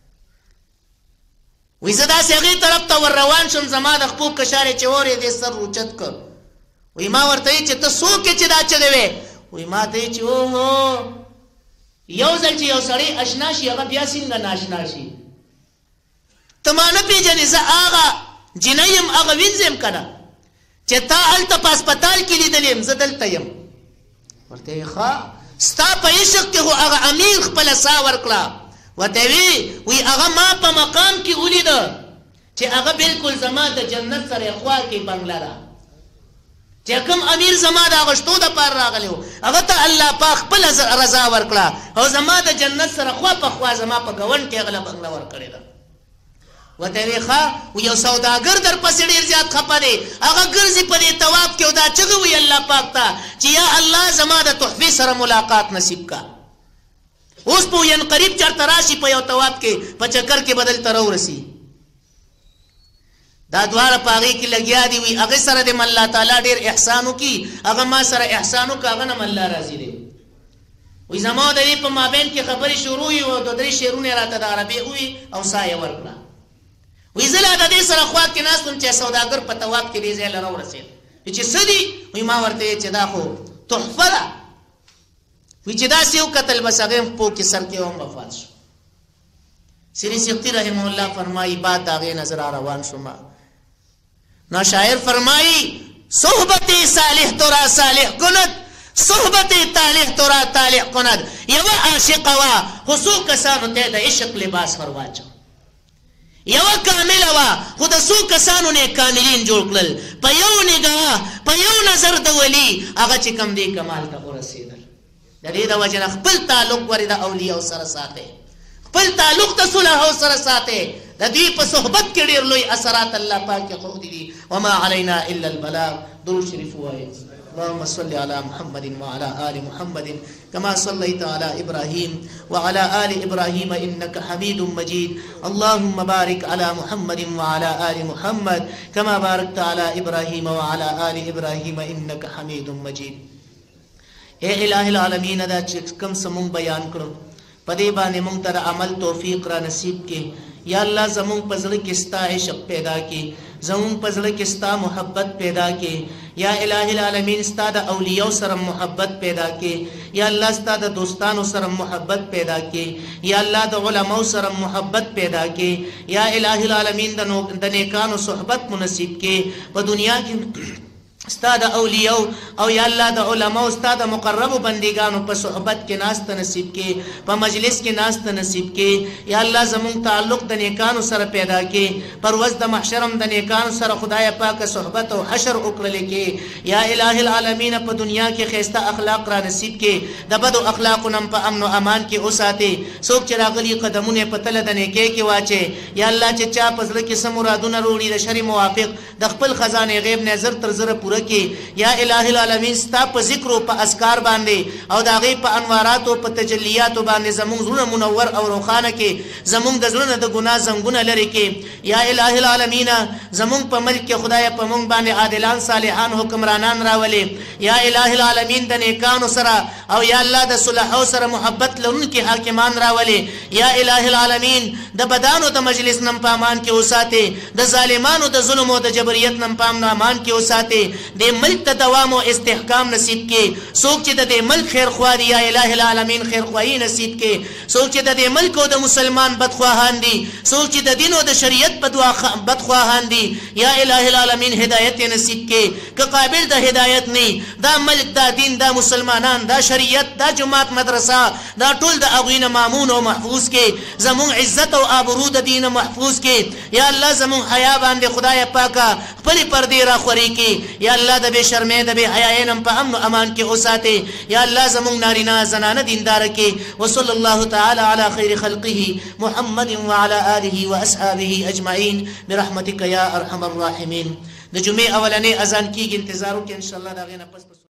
وی زه داسې هغې طرف ته ور روان شم زما د خپو کشارې چې واورېدې سر اوچت کړ. وی ما ورته وی چې ته څوک یې چې دا چغې وې؟ وی ما ته چې اوهو یو ځل چې یو سړی اشنا شي هغه بیا څنګه ناشنا شي؟ ته ما نه پېژنې زه هغه جنۍ یم هغه وینځ یم که نه چې تا هلته په هسپتال کې لیدلی یم زه دلته یم. ورته وی ښه ستا په عشق کې خو هغه امیر خپله ساه ورکړه. ورته وی وی هغه ما په مقام کې ولیده چې هغه بلکل زما د جنت سره خوا کې بنګله ده. چې کوم امیر زما د غشتو دپاره راغلی و هغه ته الله پاک خپله رضا ورکړه او زما د جنت سره خوا په خوا زما په ګاونډ کې هغه له بنګله ورکړې ده. ورته وی ښه یو سوداګر در پسې ډېر زیات خفه دی هغه ګرځي په دې طواف کې او دا چغې وي الله پاک ته چې یا الله زما د تحفې سره ملاقات نصیب کا. اوس په ین قریب چېرته راشي په یو طواف کې په چکر کې به دلته راورسي. دا دواړه په هغې کې لګیا دي وي هغې سره د الله تعالی ډېر احسان وکړي هغه ما سره احسان وکړه هغه نه الله راضي دی وایي زما د دې په مابین کې خبرې شروع وي او دوه درې شعرونه یې راته د عربۍ ووي او ساه یې ورکړه وایي زه لا د دې سره خوا کې ناست وم چې سوداګر په تواب کې دې ځای له راورسېد چې څه دي وایي ما ورته ویل چې دا خو تحفه ده وایي چې داسې وکتل بس هغې هم پو کې سر کې هم وفات شو سیری سقطي رحمه الله فرمایي بعد د هغې نه زه را روان شوم نو شاعر فرمایي صحبت صالح تو را صالح کند صحبت طالح تو را طالح کند یوه عاشقه وه خو څو کسانو ته د عشق لباس ور واچو یوه کامله وه خو د څو کسانو نه کاملین جوړ کړل په یو نګاه په یو نظر د ولي هغه چې کوم دی کمال ته ورسېدل د دې د وجې نه خپل تعلق ورې د اولیاو سره ساتئ خپل تعلق د صلحو سره ساتئ د دوی په صحبت کې ډېر لوی اثرات الله پاک ښودي دي وما علینا الا البلاغ درود شریف ووایئ اللهم صل على محمد وعلى آل محمد كما صليت على إبراهيم وعلى آل إبراهيم إنك حميد مجيد اللهم بارك على محمد وعلى آل محمد كما باركت على إبراهيم وعلى آل إبراهيم إنك حميد مجيد اے الہ العالمین دا کم سمون بیان کرو پدې باندې مونږ ته عمل توفیق را نصیب کې یا الله زمون په زړه کې ستا عشق پیدا کې زمون په زړه کې ستا محبت پیدا کې یا الہ العالمین ستا د اولیاء سره محبت پیدا کې یا الله ستا د دوستانو سره محبت پیدا کې یا الله د علماء سره محبت پیدا کې یا الہ العالمین د نیکانو صحبت منصیب کې په دنیا کې ستا د اولیاء او یا الله د علماء ستا د مقرب بندگانو په صحبت کې ناست نصیب کې په مجلس کې ناست نصیب کې یا الله زمون تعلق د نیکانو سره پیدا کې پر ورځ د محشرم د نیکانو سره خدای پاک صحبت او حشر وکړل کې یا الہ العالمین په دنیا کې خیسته اخلاق را نصیب کې د بدو اخلاقو نم په امن او امان کې اوساتي څوک چې راغلي قدمونه په تله د نیکۍ کې واچي یا الله چې چا په زړه کې سم مرادونه وروړي د شری موافق د خپل خزانه غیب نظر تر زره پوره کې یا الہ العالمین ستا په ذکر او په اذکار باندې او د هغې په انوارات او په تجلیات باندې زمونږ زړونه منور او روښانه کې زمونږ د زړونه د ګناه زنګونه لرې کې یا الہ العالمین زمونږ په ملک کې خدای په مونږ باندې عادلان صالحان حکمرانان راولې یا الہ العالمین د نیکانو سره او یا الله د صلحو سره محبت لرونکي حاکمان راولې یا الہ العالمین د بدانو د مجلس نم په امان کې اوساتې د ظالمانو د ظلم او د جبریت نم په امان کې اوساتې د ملک ته دوام او استحکام نصیب کې څوک چې د دې ملک خیر خواري یا الہ العالمین خیر خواهی نصیب کې څوک چې د دې ملک او د مسلمان بدخواهان دي څوک چې د دین او د شریعت بدخواهان دي یا الہ العالمین هدایت نصیب کې که قابل د هدایت نه دا ملک دا دین دا مسلمانان دا شریعت دا جماعت مدرسه دا ټول د اغوینه مامون او محفوظ کې زمون عزت او آبرو د دین محفوظ کې یا الله زمون حیا باندې خدای پاکه خپل پردې را خوري کې یا الله د بے شرمې د بے حیاي نم په امن او امان کې اوساته یا الله زمون نارینه زنانه دیندار کې وصلی الله تعالی علی خیر خلقه محمد وعلى آله واصحابه اجمعین برحمتک یا ارحم الراحمین د جمعې اولنې اذان کېږي انتظار وکړئ ان شاء الله دا غینه پس